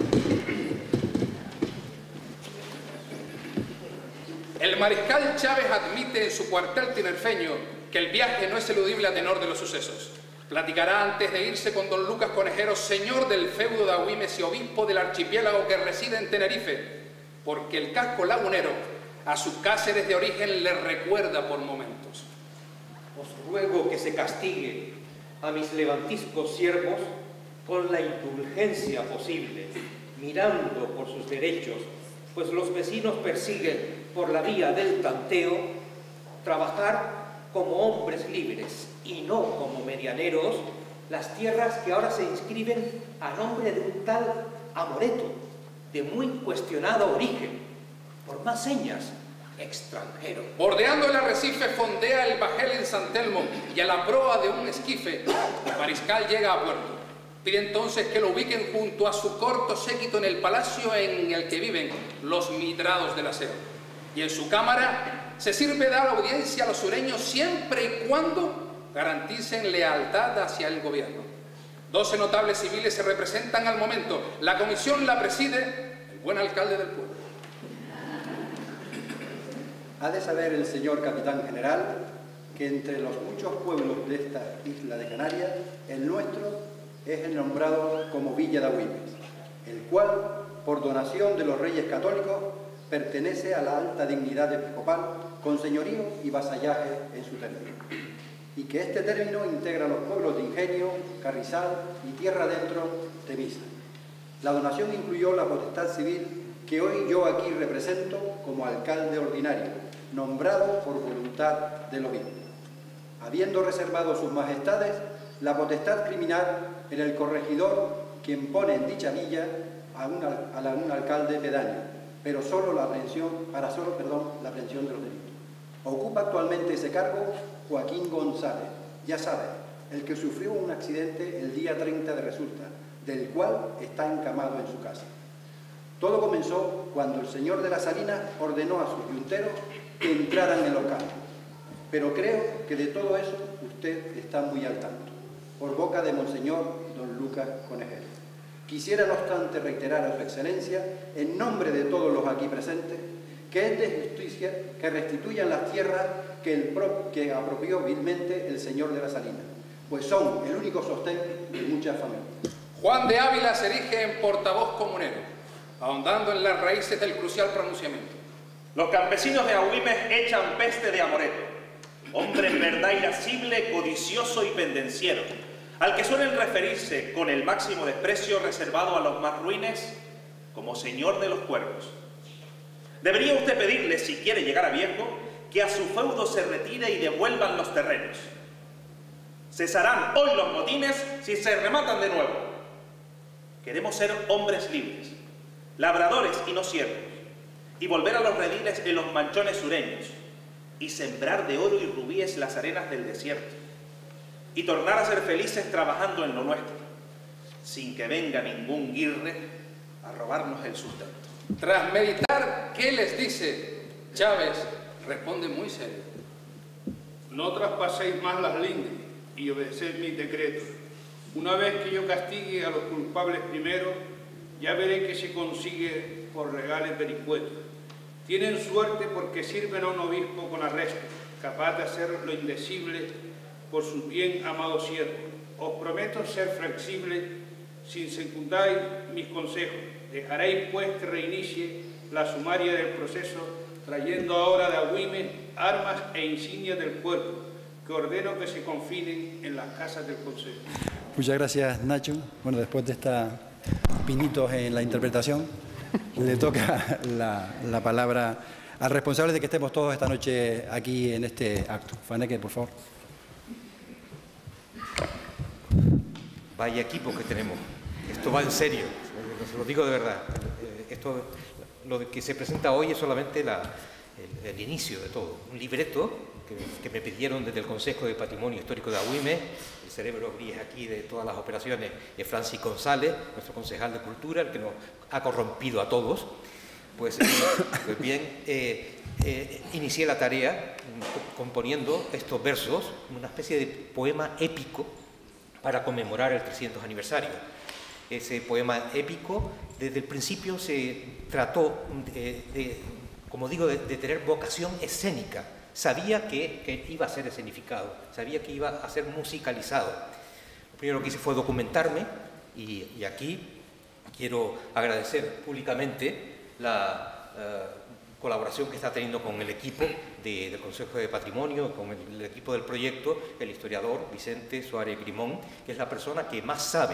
El mariscal Chávez admite en su cuartel tinerfeño que el viaje no es eludible a tenor de los sucesos. Platicará antes de irse con don Lucas Conejero, señor del feudo de Agüimes y obispo del archipiélago que reside en Tenerife, porque el casco lagunero a sus Cáceres de origen le recuerda por momentos. Os ruego que se castigue a mis levantiscos siervos con la indulgencia posible, mirando por sus derechos, pues los vecinos persiguen por la vía del tanteo trabajar como hombres libres y no como medianeros las tierras que ahora se inscriben a nombre de un tal Amoreto, de muy cuestionado origen, por más señas, extranjero. Bordeando el arrecife fondea el bajel en San Telmo y a la proa de un esquife el mariscal llega a puerto. Pide entonces que lo ubiquen junto a su corto séquito en el palacio en el que viven los mitrados del aseo. Y en su cámara se sirve dar audiencia a los sureños siempre y cuando garanticen lealtad hacia el gobierno. Doce notables civiles se representan al momento. La comisión la preside el buen alcalde del pueblo. Ha de saber el señor capitán general que entre los muchos pueblos de esta isla de Canarias, el nuestro es el nombrado como Villa de Agüimes, el cual, por donación de los reyes católicos, pertenece a la alta dignidad episcopal con señorío y vasallaje en su término, y que este término integra los pueblos de Ingenio, Carrizal y Tierra Adentro, Temisa. La donación incluyó la potestad civil que hoy yo aquí represento como alcalde ordinario, nombrado por voluntad del obispo, habiendo reservado sus majestades la potestad criminal en el corregidor, quien pone en dicha villa a un, a la, un alcalde pedáneo, pero solo la aprehensión, para solo perdón, la aprehensión de los delitos. Ocupa actualmente ese cargo Joaquín González, ya sabe, el que sufrió un accidente el día treinta de resulta, del cual está encamado en su casa. Todo comenzó cuando el señor de la Salinas ordenó a sus yunteros que entraran en los campos. Pero creo que de todo eso usted está muy al tanto, por boca de Monseñor don Lucas Conejero. Quisiera, no obstante, reiterar a su excelencia, en nombre de todos los aquí presentes, que es de justicia que restituyan las tierras que, el pro, que apropió vilmente el señor de la Salinas, pues son el único sostén de muchas familias. Juan de Ávila se erige en portavoz comunero, ahondando en las raíces del crucial pronunciamiento. Los campesinos de Agüimes echan peste de Amoreto, hombre en verdad irascible, codicioso y pendenciero, al que suelen referirse con el máximo desprecio reservado a los más ruines como señor de los cuervos. Debería usted pedirle, si quiere llegar a viejo, que a su feudo se retire y devuelvan los terrenos. Cesarán hoy los motines si se rematan de nuevo. Queremos ser hombres libres, labradores y no siervos, y volver a los rediles en los manchones sureños, y sembrar de oro y rubíes las arenas del desierto, y tornar a ser felices trabajando en lo nuestro, sin que venga ningún guirre a robarnos el sustento. Tras meditar, ¿qué les dice? Chávez responde muy serio. No traspaséis más las lindes y obedeced mis decretos. Una vez que yo castigue a los culpables primero, ya veré qué se consigue por regales vericuetos. Tienen suerte porque sirven a un obispo con arresto, capaz de hacer lo indecible por su bien amado siervo. Os prometo ser flexible sin secundáis mis consejos. Dejaréis pues que reinicie la sumaria del proceso, trayendo ahora de Agüimes armas e insignias del cuerpo, que ordeno que se confinen en las casas del Consejo. Muchas gracias, Nacho. Bueno, después de estos pinitos en la interpretación, le toca la, la palabra al responsable de que estemos todos esta noche aquí en este acto. Faneque, por favor. Vaya equipo que tenemos. Esto va en serio, se lo digo de verdad. Esto, lo que se presenta hoy es solamente la, el, el inicio de todo. Un libreto que, que me pidieron desde el Consejo de Patrimonio Histórico de Agüimes. El cerebro gris aquí de todas las operaciones es Francis González, nuestro concejal de Cultura, el que nos ha corrompido a todos. Pues, eh, pues bien, eh, eh, inicié la tarea componiendo estos versos, una especie de poema épico para conmemorar el trescientos aniversario. Ese poema épico, desde el principio se trató, de, de, como digo, de, de tener vocación escénica. Sabía que, que iba a ser escenificado, sabía que iba a ser musicalizado. Lo primero que hice fue documentarme y, y aquí quiero agradecer públicamente la uh, colaboración que está teniendo con el equipo de, del Consejo de Patrimonio, con el, el equipo del proyecto, el historiador Vicente Suárez Grimón, que es la persona que más sabe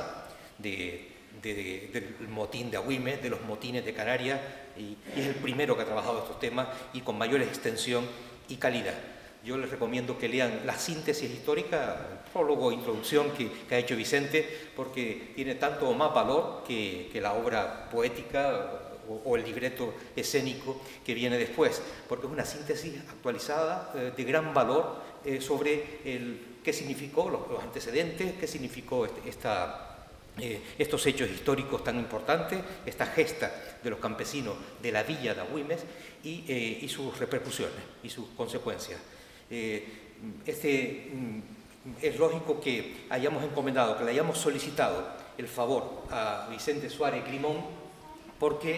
de, de, de, del motín de Agüimes, de los motines de Canarias, y, y es el primero que ha trabajado estos temas y con mayor extensión y calidad. Yo les recomiendo que lean la síntesis histórica, el prólogo, introducción que, que ha hecho Vicente, porque tiene tanto o más valor que, que la obra poética o, o el libreto escénico que viene después, porque es una síntesis actualizada eh, de gran valor eh, sobre el, qué significó los, los antecedentes, qué significó este, esta... Eh, estos hechos históricos tan importantes, esta gesta de los campesinos de la villa de Agüimes y, eh, y sus repercusiones y sus consecuencias. Eh, este, mm, es lógico que hayamos encomendado, que le hayamos solicitado el favor a Vicente Suárez Grimón, porque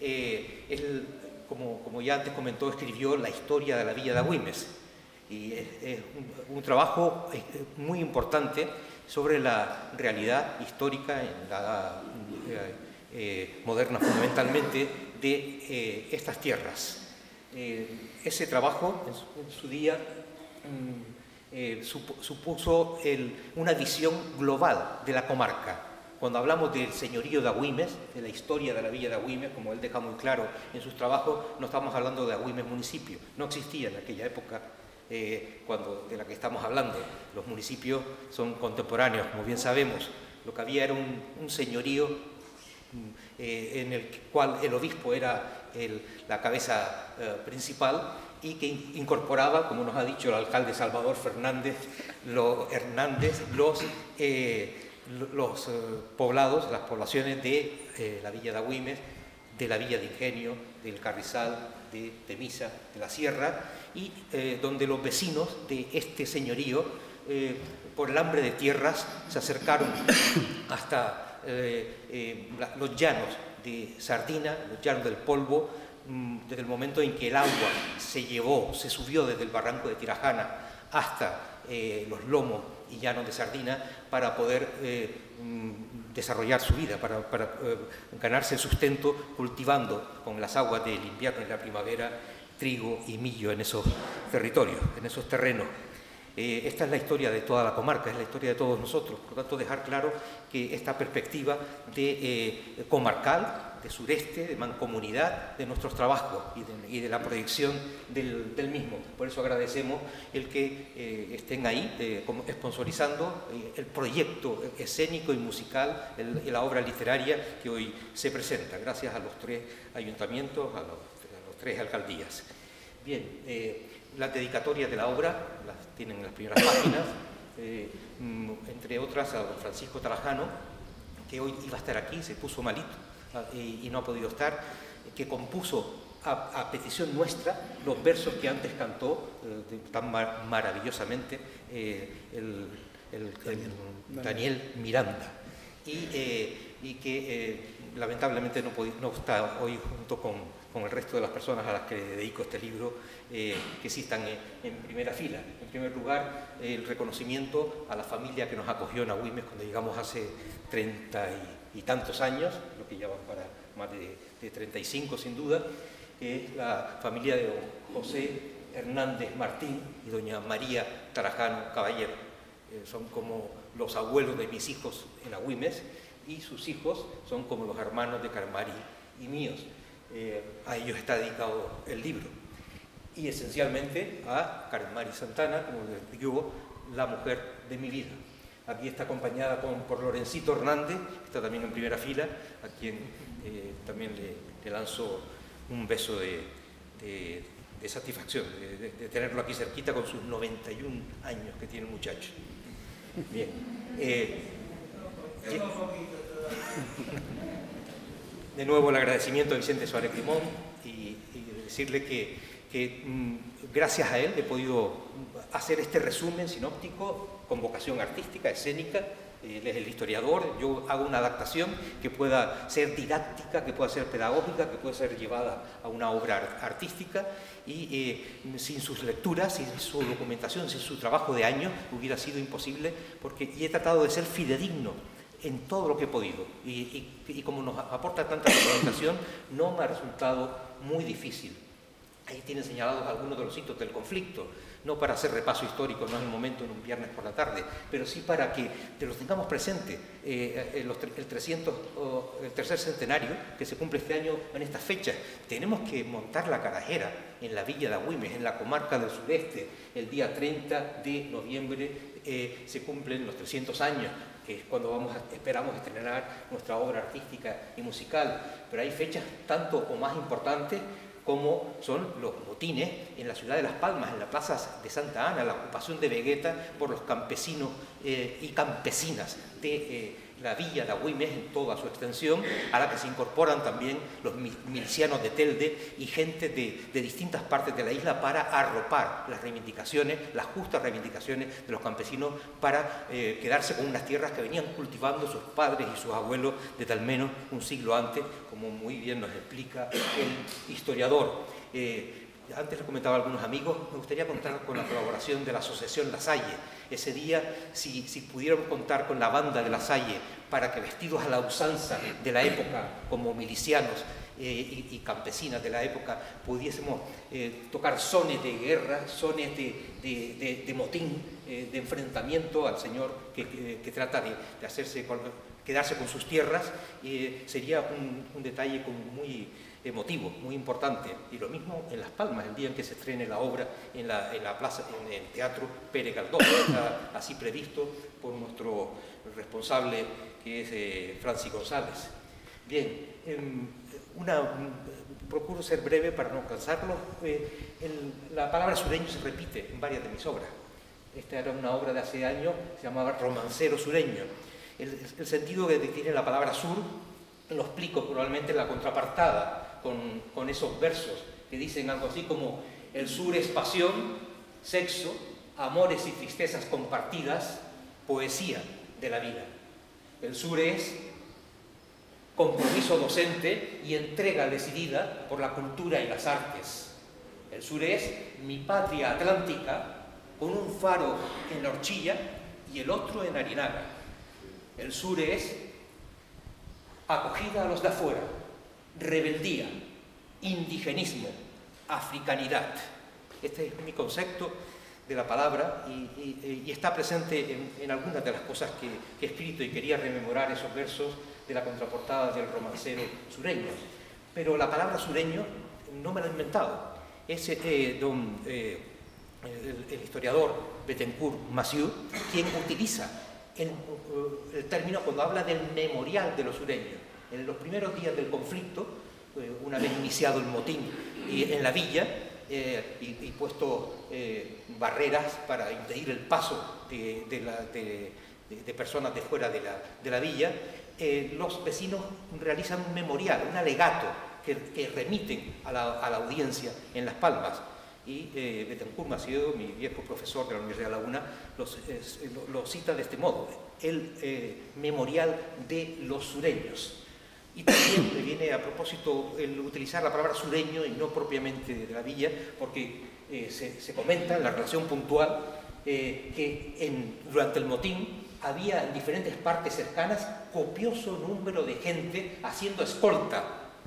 eh, él, como, como ya antes comentó, escribió la historia de la villa de Agüimes. Y es, es un, un trabajo muy importante sobre la realidad histórica en la eh, eh, moderna fundamentalmente de eh, estas tierras. Eh, ese trabajo en su, en su día mm, eh, sup, supuso el, una visión global de la comarca. Cuando hablamos del señorío de Agüimes, de la historia de la villa de Agüimes, como él deja muy claro en sus trabajos, no estamos hablando de Agüimes municipio, no existía en aquella época. Eh, cuando, de la que estamos hablando. Los municipios son contemporáneos, como bien sabemos. Lo que había era un, un señorío eh, en el cual el obispo era el, la cabeza eh, principal y que in, incorporaba, como nos ha dicho el alcalde Salvador Fernández lo, Hernández, los, eh, los eh, poblados, las poblaciones de eh, la villa de Agüimes, de la villa de Ingenio, del Carrizal, de Temisa, de la Sierra, y eh, donde los vecinos de este señorío, eh, por el hambre de tierras, se acercaron hasta eh, eh, la, los llanos de Sardina, los llanos del Polvo, mmm, desde el momento en que el agua se llevó, se subió desde el barranco de Tirajana hasta eh, los lomos y llanos de Sardina, para poder eh, mmm, desarrollar su vida, para, para eh, ganarse el sustento cultivando con las aguas del invierno y la primavera trigo y millo en esos territorios, en esos terrenos. Eh, esta es la historia de toda la comarca, es la historia de todos nosotros. Por lo tanto, dejar claro que esta perspectiva de eh, comarcal, de sureste, de mancomunidad, de nuestros trabajos y de, y de la proyección del, del mismo. Por eso agradecemos el que eh, estén ahí eh, como sponsorizando eh, el proyecto escénico y musical, el, la obra literaria que hoy se presenta, gracias a los tres ayuntamientos, a los, a los tres alcaldías. Bien, eh, las dedicatorias de la obra las tienen en las primeras páginas, eh, entre otras a don Francisco Trajano, que hoy iba a estar aquí, se puso malito y, y no ha podido estar, que compuso a, a petición nuestra los versos que antes cantó eh, tan mar maravillosamente eh, el, el, el Daniel Miranda, y, eh, y que eh, lamentablemente no, no está hoy junto con, con el resto de las personas a las que dedico este libro, eh, que sí están en, en primera fila. En primer lugar, eh, el reconocimiento a la familia que nos acogió en Agüimes cuando llegamos hace treinta y, y tantos años, lo que ya van para más de, de treinta y cinco sin duda, que es la familia de don José Hernández Martín y doña María Tarajano Caballero. Eh, son como los abuelos de mis hijos en Agüimes, y sus hijos son como los hermanos de Carmari y míos. Eh, a ellos está dedicado el libro. Y esencialmente a Carmari Santana, como les digo, la mujer de mi vida. Aquí está acompañada con, por Lorencito Hernández, que está también en primera fila, a quien eh, también le, le lanzo un beso de, de, de satisfacción, de, de, de tenerlo aquí cerquita con sus noventa y un años que tiene el muchacho. Bien. Eh, de nuevo el agradecimiento a Vicente Suárez Limón y, y decirle que, que mmm, gracias a él he podido hacer este resumen sinóptico con vocación artística, escénica. Él es el historiador, yo hago una adaptación que pueda ser didáctica, que pueda ser pedagógica, que pueda ser llevada a una obra artística, y eh, sin sus lecturas, sin su documentación, sin su trabajo de años, hubiera sido imposible, porque y he tratado de ser fidedigno en todo lo que he podido, y, y, y como nos aporta tanta documentación, no me ha resultado muy difícil. Ahí tienen señalados algunos de los hitos del conflicto, no para hacer repaso histórico, no en el momento, en un viernes por la tarde, pero sí para que te los tengamos presentes. Eh, los, el, trescientos, oh, el tercer centenario que se cumple este año en estas fechas, tenemos que montar la carajera en la villa de Agüimes, en la comarca del sureste. El día treinta de noviembre eh, se cumplen los trescientos años, que es cuando vamos a, esperamos estrenar nuestra obra artística y musical, pero hay fechas tanto o más importantes como son los motines en la ciudad de Las Palmas, en la plaza de Santa Ana, la ocupación de Vegueta por los campesinos eh, y campesinas de eh, la villa de Agüimes en toda su extensión, a la que se incorporan también los milicianos de Telde y gente de, de distintas partes de la isla para arropar las reivindicaciones, las justas reivindicaciones de los campesinos para eh, quedarse con unas tierras que venían cultivando sus padres y sus abuelos desde al menos un siglo antes, como muy bien nos explica el historiador. Eh, Antes les comentaba a algunos amigos, me gustaría contar con la colaboración de la Asociación La Salle. Ese día, si, si pudiéramos contar con la banda de La Salle para que, vestidos a la usanza de la época, como milicianos eh, y, y campesinas de la época, pudiésemos eh, tocar sones de guerra, sones de, de, de, de motín, eh, de enfrentamiento al señor que, que, que trata de, de hacerse con, quedarse con sus tierras, eh, sería un, un detalle como muy emotivo, muy importante. Y lo mismo en Las Palmas, el día en que se estrene la obra en la, en la plaza, en el Teatro Pérez Galdós, está así previsto por nuestro responsable, que es eh, Francis González. Bien, eh, una, procuro ser breve para no cansarlo. Eh, el, la palabra sureño se repite en varias de mis obras. Esta era una obra de hace años, se llamaba Romancero Sureño. El, el sentido que tiene la palabra sur lo explico probablemente en la contrapartada, con, con esos versos que dicen algo así como: el sur es pasión, sexo, amores y tristezas compartidas, poesía de la vida. El sur es compromiso docente y entrega decidida por la cultura y las artes. El sur es mi patria atlántica, con un faro en la Horchilla y el otro en Arinaga. El sur es acogida a los de afuera, rebeldía, indigenismo, africanidad. Este es mi concepto de la palabra y, y, y está presente en, en algunas de las cosas que, que he escrito, y quería rememorar esos versos de la contraportada del Romancero Sureño. Pero la palabra sureño no me la he inventado. Es eh, don, eh, el, el historiador Bettencourt Massieu quien utiliza el, el término cuando habla del memorial de los sureños. En los primeros días del conflicto, una vez iniciado el motín en la villa eh, y, y puesto eh, barreras para impedir el paso de, de, la, de, de personas de fuera de la, de la villa, eh, los vecinos realizan un memorial, un alegato que, que remiten a la, a la audiencia en Las Palmas. Y eh, Betancourt Macedo, mi viejo profesor de la Universidad de La Laguna, los, eh, lo, lo cita de este modo, el eh, memorial de los sureños. Y también le viene a propósito el utilizar la palabra sureño y no propiamente de la villa, porque eh, se, se comenta en la relación puntual eh, que en, durante el motín había en diferentes partes cercanas copioso número de gente haciendo escolta,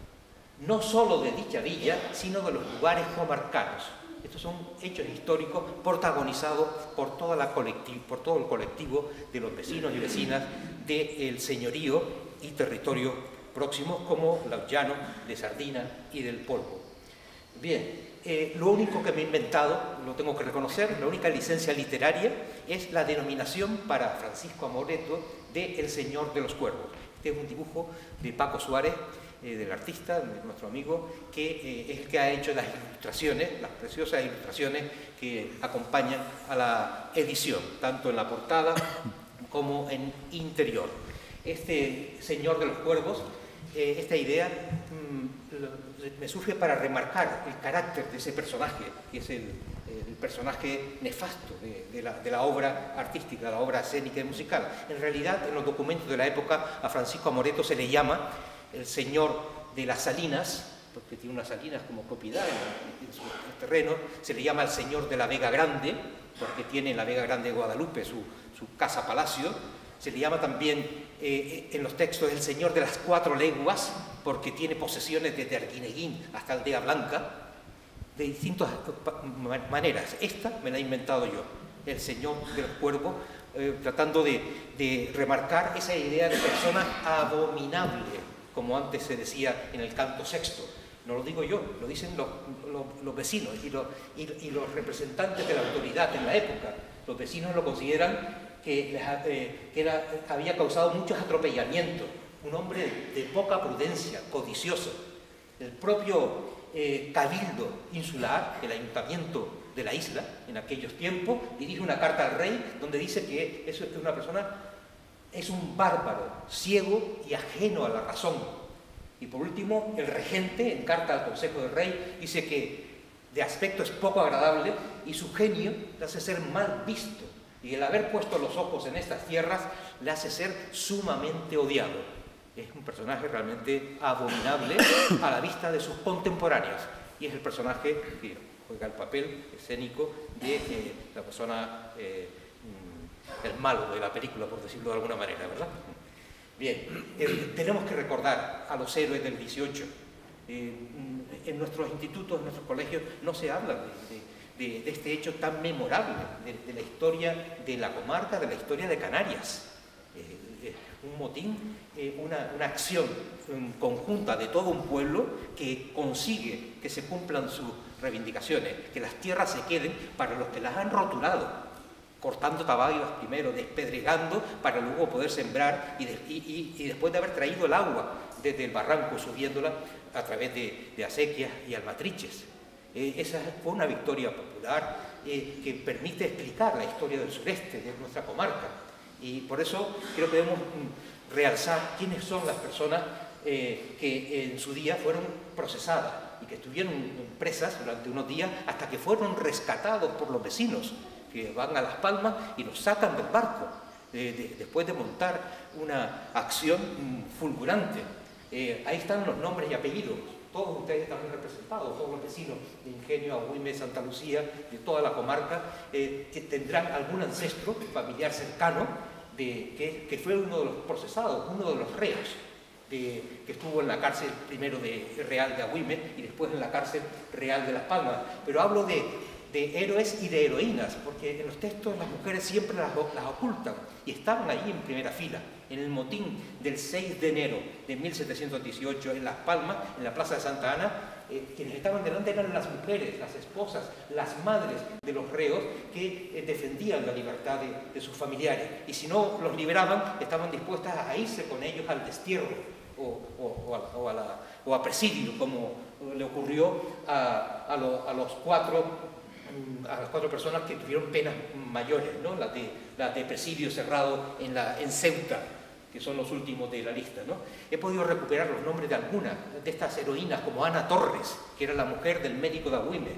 no solo de dicha villa, sino de los lugares comarcanos. Estos son hechos históricos protagonizados por, toda la colectiv por todo el colectivo de los vecinos y vecinas del señorío y territorio próximos, como los llanos de Sardina y del Polvo. Bien, eh, lo único que me he inventado, lo tengo que reconocer, la única licencia literaria es la denominación para Francisco Amoreto de El Señor de los Cuervos. Este es un dibujo de Paco Suárez, Eh, del artista, de nuestro amigo, que eh, es el que ha hecho las ilustraciones, las preciosas ilustraciones que acompañan a la edición, tanto en la portada como en interior. Este Señor de los Cuervos, eh, esta idea mmm, lo, me surge para remarcar el carácter de ese personaje, que es el, el personaje nefasto de, de, la, de la obra artística, de la obra escénica y musical. En realidad, en los documentos de la época, a Francisco Amoreto se le llama el señor de las salinas, porque tiene unas salinas como propiedad en, en su terreno, se le llama el señor de la Vega Grande, porque tiene en la Vega Grande de Guadalupe su, su casa-palacio, se le llama también eh, en los textos el señor de las cuatro leguas, porque tiene posesiones desde Arguineguín hasta Aldea Blanca, de distintas maneras. Esta me la he inventado yo, el señor del cuervo, eh, tratando de, de remarcar esa idea de persona abominable, como antes se decía en el canto sexto. No lo digo yo, lo dicen los, los, los vecinos y los, y, y los representantes de la autoridad en la época. Los vecinos lo consideran que, les, eh, que era, había causado muchos atropellamientos, un hombre de, de poca prudencia, codicioso. El propio eh, cabildo insular, el ayuntamiento de la isla, en aquellos tiempos, dirige una carta al rey donde dice que es una persona... es un bárbaro, ciego y ajeno a la razón. Y por último, el regente, en carta al Consejo del Rey, dice que de aspecto es poco agradable y su genio le hace ser mal visto. Y el haber puesto los ojos en estas tierras le hace ser sumamente odiado. Es un personaje realmente abominable a la vista de sus contemporáneos. Y es el personaje que juega el papel escénico de eh, la persona... Eh, el malo de la película, por decirlo de alguna manera, ¿verdad? Bien, eh, tenemos que recordar a los héroes del dieciocho. Eh, en nuestros institutos, en nuestros colegios, no se habla de, de, de este hecho tan memorable, de, de la historia de la comarca, de la historia de Canarias. Eh, eh, un motín, eh, una, una acción um, conjunta de todo un pueblo que consigue que se cumplan sus reivindicaciones, que las tierras se queden para los que las han rotulado, cortando tabayos primero, despedregando, para luego poder sembrar y, de, y, y, y después de haber traído el agua desde el barranco, subiéndola a través de, de acequias y almatriches. Eh, esa fue una victoria popular eh, que permite explicar la historia del sureste, de nuestra comarca. Y por eso creo que debemos mm, realzar quiénes son las personas eh, que en su día fueron procesadas y que estuvieron presas durante unos días hasta que fueron rescatados por los vecinos, que van a Las Palmas y los sacan del barco, eh, de, después de montar una acción mm, fulgurante. Eh, ahí están los nombres y apellidos, todos ustedes también representados, todos los vecinos de Ingenio, Agüime, Santa Lucía, de toda la comarca, eh, que tendrán algún ancestro familiar cercano de, que, que fue uno de los procesados, uno de los reos, de, que estuvo en la cárcel primero de Real de Agüime y después en la cárcel Real de Las Palmas. Pero hablo de de héroes y de heroínas, porque en los textos las mujeres siempre las, las ocultan, y estaban allí en primera fila, en el motín del seis de enero de mil setecientos dieciocho en Las Palmas, en la Plaza de Santa Ana. Eh, quienes estaban delante eran las mujeres, las esposas, las madres de los reos que eh, defendían la libertad de, de sus familiares, y si no los liberaban, estaban dispuestas a irse con ellos al destierro o, o, o, a, o, a, la, o a presidio, como le ocurrió a, a, lo, a los cuatro a las cuatro personas que tuvieron penas mayores, ¿no? Las de, las de presidio cerrado en, la, en Ceuta, que son los últimos de la lista, ¿no? He podido recuperar los nombres de algunas de estas heroínas, como Ana Torres, que era la mujer del médico de Agüime,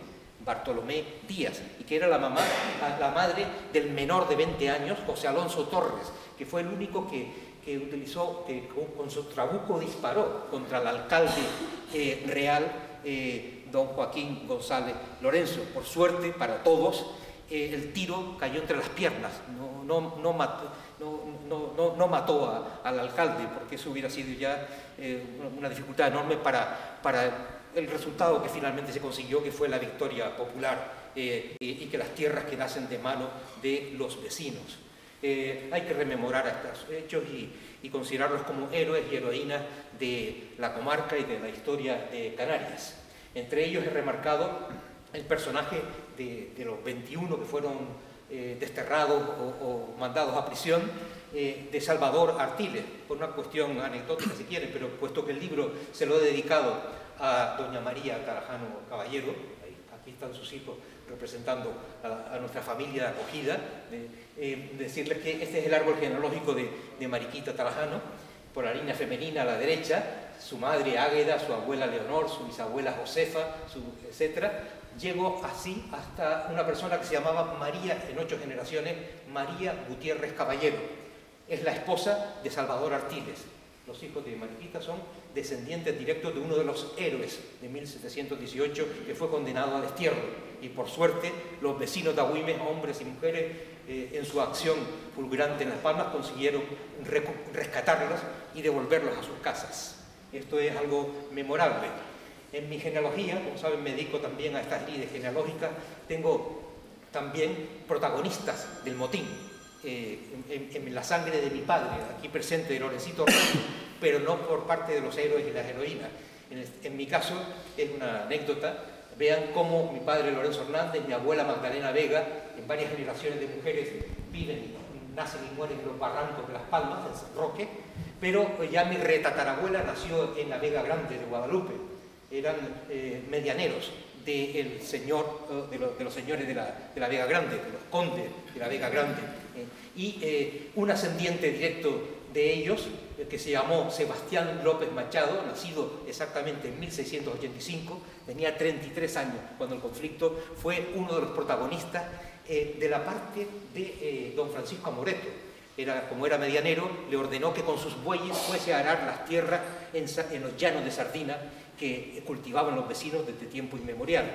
Bartolomé Díaz, y que era la, mamá, la madre del menor de veinte años, José Alonso Torres, que fue el único que, que utilizó, que con su trabuco disparó contra el alcalde eh, real, eh, don Joaquín González Lorenzo. Por suerte para todos, eh, el tiro cayó entre las piernas, no, no, no mató, no, no, no, no mató a, al alcalde, porque eso hubiera sido ya eh, una dificultad enorme para, para el resultado que finalmente se consiguió, que fue la victoria popular eh, y, y que las tierras quedasen de mano de los vecinos. Eh, hay que rememorar estos hechos y, y considerarlos como héroes y heroínas de la comarca y de la historia de Canarias. Entre ellos he remarcado el personaje de, de los veintiuno que fueron eh, desterrados o, o mandados a prisión, eh, de Salvador Artiles, por una cuestión anecdótica si quiere, pero puesto que el libro se lo he dedicado a doña María Tarajano Caballero, ahí, aquí están sus hijos representando a, a nuestra familia de acogida, de, eh, decirles que este es el árbol genealógico de, de Mariquita Tarajano, por la línea femenina a la derecha, su madre Águeda, su abuela Leonor, su bisabuela Josefa, su, etcétera. Llego así hasta una persona que se llamaba María, en ocho generaciones, María Gutiérrez Caballero. Es la esposa de Salvador Artiles. Los hijos de Mariquita son descendientes directos de uno de los héroes de mil setecientos dieciocho que fue condenado a destierro. Y por suerte, los vecinos de Agüimes, hombres y mujeres, eh, en su acción fulgurante en Las Palmas, consiguieron rescatarlos y devolverlos a sus casas. Esto es algo memorable. En mi genealogía, como saben, me dedico también a estas lides genealógicas, tengo también protagonistas del motín. Eh, en, en, en la sangre de mi padre, aquí presente de Lorencito Ramos, pero no por parte de los héroes y las heroínas. En, el, en mi caso, es una anécdota, vean cómo mi padre Lorenzo Hernández, mi abuela Magdalena Vega, en varias generaciones de mujeres viven, nacen y mueren en los barrancos de Las Palmas, en San Roque, pero ya mi retatarabuela nació en la Vega Grande de Guadalupe, eran eh, medianeros del señor, de, lo, de los señores de la, de la Vega Grande, de los condes de la Vega Grande, eh, y eh, un ascendiente directo de ellos, eh, que se llamó Sebastián López Machado, nacido exactamente en mil seiscientos ochenta y cinco, tenía treinta y tres años cuando el conflicto, fue uno de los protagonistas eh, de la parte de eh, don Francisco Amoreto. Era, como era medianero, le ordenó que con sus bueyes fuese a arar las tierras en, en los llanos de Sardina que cultivaban los vecinos desde tiempo inmemorial.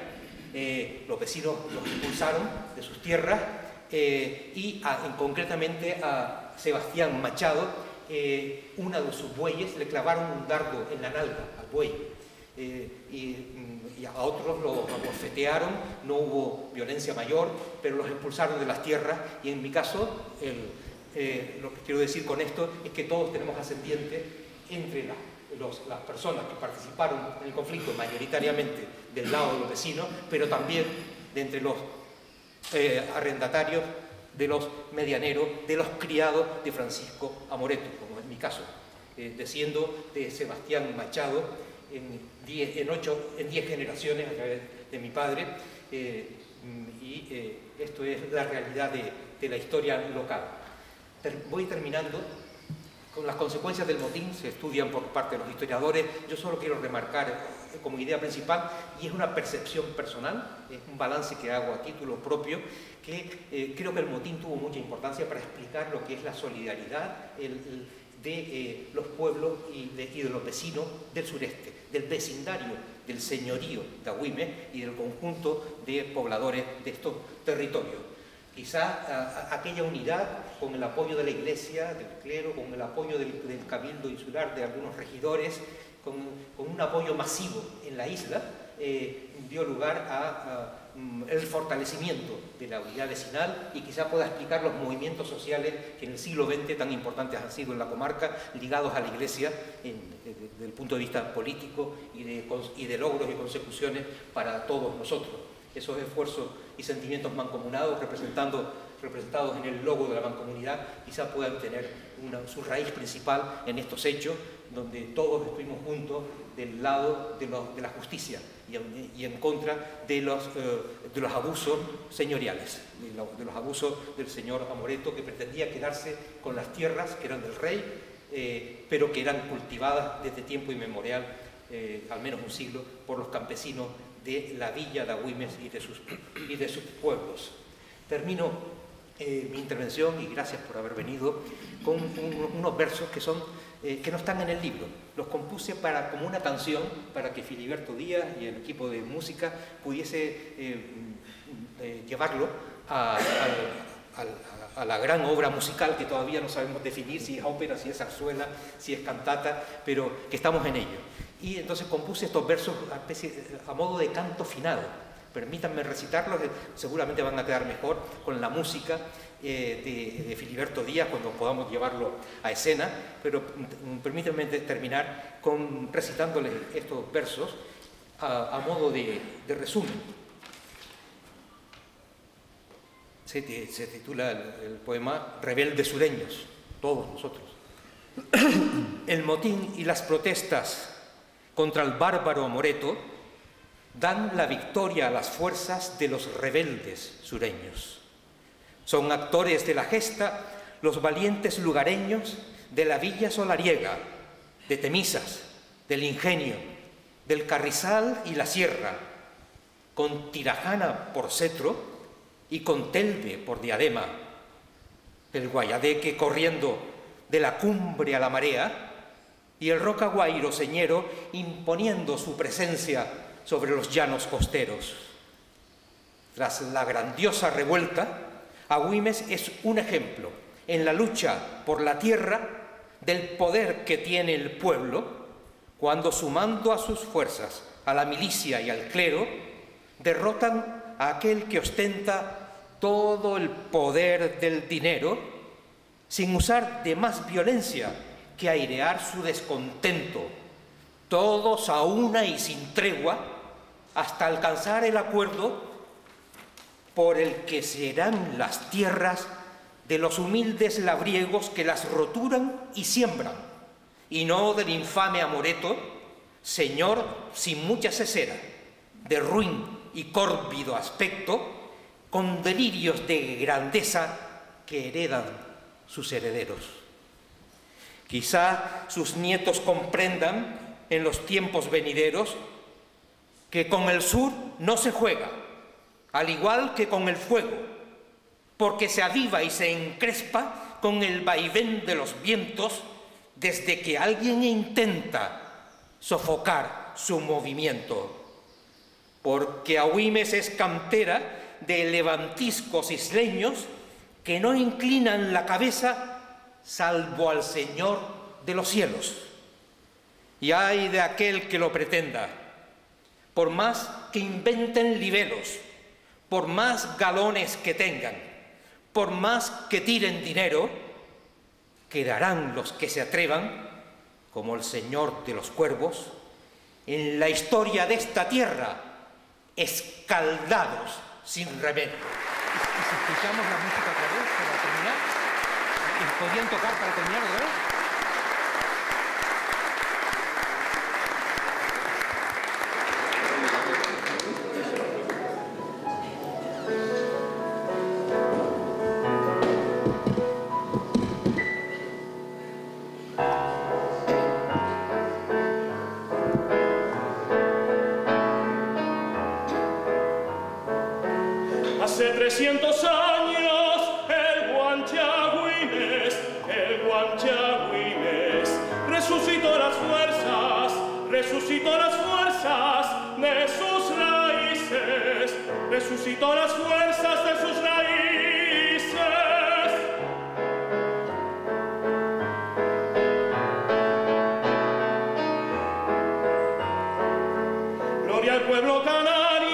Eh, los vecinos los expulsaron de sus tierras eh, y a, en, concretamente a Sebastián Machado, eh, una de sus bueyes le clavaron un dardo en la nalga al buey eh, y, y a otros los abofetearon, no hubo violencia mayor, pero los expulsaron de las tierras y en mi caso, el, eh, lo que quiero decir con esto es que todos tenemos ascendientes entre las Los, las personas que participaron en el conflicto mayoritariamente del lado de los vecinos, pero también de entre los eh, arrendatarios, de los medianeros, de los criados de Francisco Amoreto, como en mi caso, eh, desciendo de Sebastián Machado en diez, en ocho, en diez generaciones a través de mi padre, eh, y eh, esto es la realidad de, de la historia local. Ter, voy terminando. Con las consecuencias del motín se estudian por parte de los historiadores. Yo solo quiero remarcar como idea principal, y es una percepción personal, es un balance que hago a título propio, que eh, creo que el motín tuvo mucha importancia para explicar lo que es la solidaridad el, el, de eh, los pueblos y de, y de los vecinos del sureste, del vecindario, del señorío de Agüimes y del conjunto de pobladores de estos territorios. Quizá a, a, aquella unidad, con el apoyo de la Iglesia, del clero, con el apoyo del, del Cabildo Insular, de algunos regidores, con, con un apoyo masivo en la isla, eh, dio lugar a, a el fortalecimiento de la unidad vecinal y quizá pueda explicar los movimientos sociales que en el siglo veinte tan importantes han sido en la comarca, ligados a la Iglesia en, desde el punto de vista político y de, y de logros y consecuciones para todos nosotros. Esos esfuerzos y sentimientos mancomunados, representando, representados en el logo de la mancomunidad, quizá puedan tener una, su raíz principal en estos hechos, donde todos estuvimos juntos del lado de, lo, de la justicia y en, y en contra de los, eh, de los abusos señoriales, de, lo, de los abusos del señor Amoreto, que pretendía quedarse con las tierras que eran del rey, eh, pero que eran cultivadas desde tiempo inmemorial, eh, al menos un siglo, por los campesinos de la villa de Agüimes y de sus, y de sus pueblos. Termino eh, mi intervención, y gracias por haber venido, con un, unos versos que, son, eh, que no están en el libro. Los compuse para, como una canción para que Filiberto Díaz y el equipo de música pudiese eh, eh, llevarlo a, a, a, a la gran obra musical que todavía no sabemos definir si es ópera, si es zarzuela, si es cantata, pero que estamos en ello. Y entonces compuse estos versos a, especie, a modo de canto finado. Permítanme recitarlos, seguramente van a quedar mejor con la música eh, de, de Filiberto Díaz cuando podamos llevarlo a escena, pero permítanme terminar con, recitándoles estos versos a, a modo de, de resumen. Se, se titula el, el poema Rebeldes sureños, todos nosotros. El motín y las protestas contra el bárbaro Amoreto dan la victoria a las fuerzas de los rebeldes sureños. Son actores de la gesta los valientes lugareños de la villa solariega, de Temisas, del Ingenio, del Carrizal y la Sierra, con Tirajana por cetro y con Telde por diadema, el Guayadeque corriendo de la cumbre a la marea y el Roca Guairo señero imponiendo su presencia sobre los llanos costeros. Tras la grandiosa revuelta, Agüimes es un ejemplo en la lucha por la tierra del poder que tiene el pueblo cuando, sumando a sus fuerzas a la milicia y al clero, derrotan a aquel que ostenta todo el poder del dinero sin usar de más violencia que airear su descontento, todos a una y sin tregua, hasta alcanzar el acuerdo por el que serán las tierras de los humildes labriegos que las roturan y siembran, y no del infame Amoreto, señor sin mucha cesera, de ruin y córvido aspecto, con delirios de grandeza que heredan sus herederos. Quizá sus nietos comprendan en los tiempos venideros que con el sur no se juega, al igual que con el fuego, porque se aviva y se encrespa con el vaivén de los vientos desde que alguien intenta sofocar su movimiento. Porque Agüimes es cantera de levantiscos isleños que no inclinan la cabeza salvo al Señor de los cielos. Y ay de aquel que lo pretenda. Por más que inventen libelos, por más galones que tengan, por más que tiren dinero, quedarán los que se atrevan, como el Señor de los cuervos, en la historia de esta tierra, escaldados sin remedio. ¿Y si escuchamos la música otra vez para terminar? ¿Podrían tocar para terminar otra vez? Hace trescientos años el guanche Agüimes, el guanche Agüimes resucitó las fuerzas, resucitó las fuerzas de sus raíces, resucitó las fuerzas de sus raíces. Gloria al pueblo canario.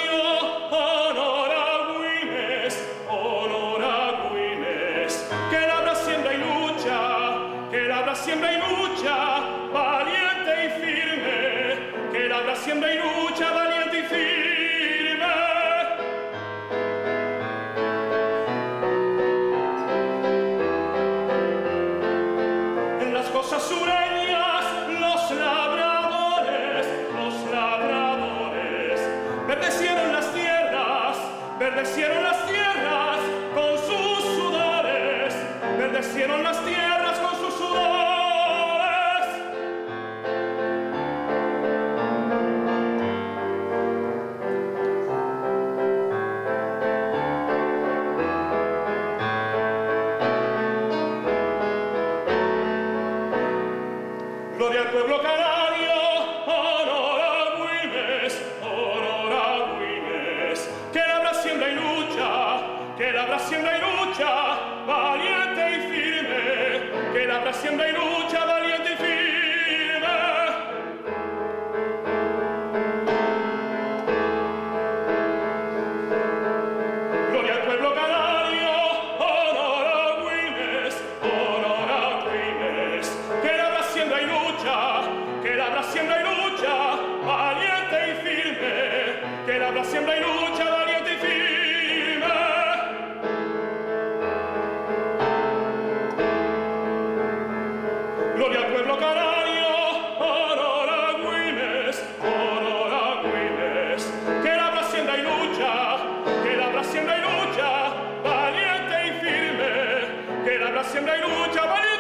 Siembra y lucha, valiente y firme, que labra siembra y lucha, valiente y firme. En las costas sureñas, los labradores, los labradores, verdecieron las tierras, verdecieron las tierras con sus sudores, verdecieron las tierras con sus sudores. Gloria al pueblo canario, honor a Güemes, honor a Güemes. Que labra, siembra y lucha, que labra, siembra y lucha, valiente y firme. Que labra, siembra y lucha, valiente y firme. Gloria al pueblo canario, honor a Güemes, honor a Güemes. Que labra, siembra y lucha, que labra, siembra y lucha, valiente y firme. Que labra, siembra y lucha, valiente y firme. Gloria al pueblo canario, honor a Güemes, honor a Güemes. Que labra, siembra y lucha, que labra, siembra y lucha, valiente y firme. Que labra, siembra y lucha, valiente.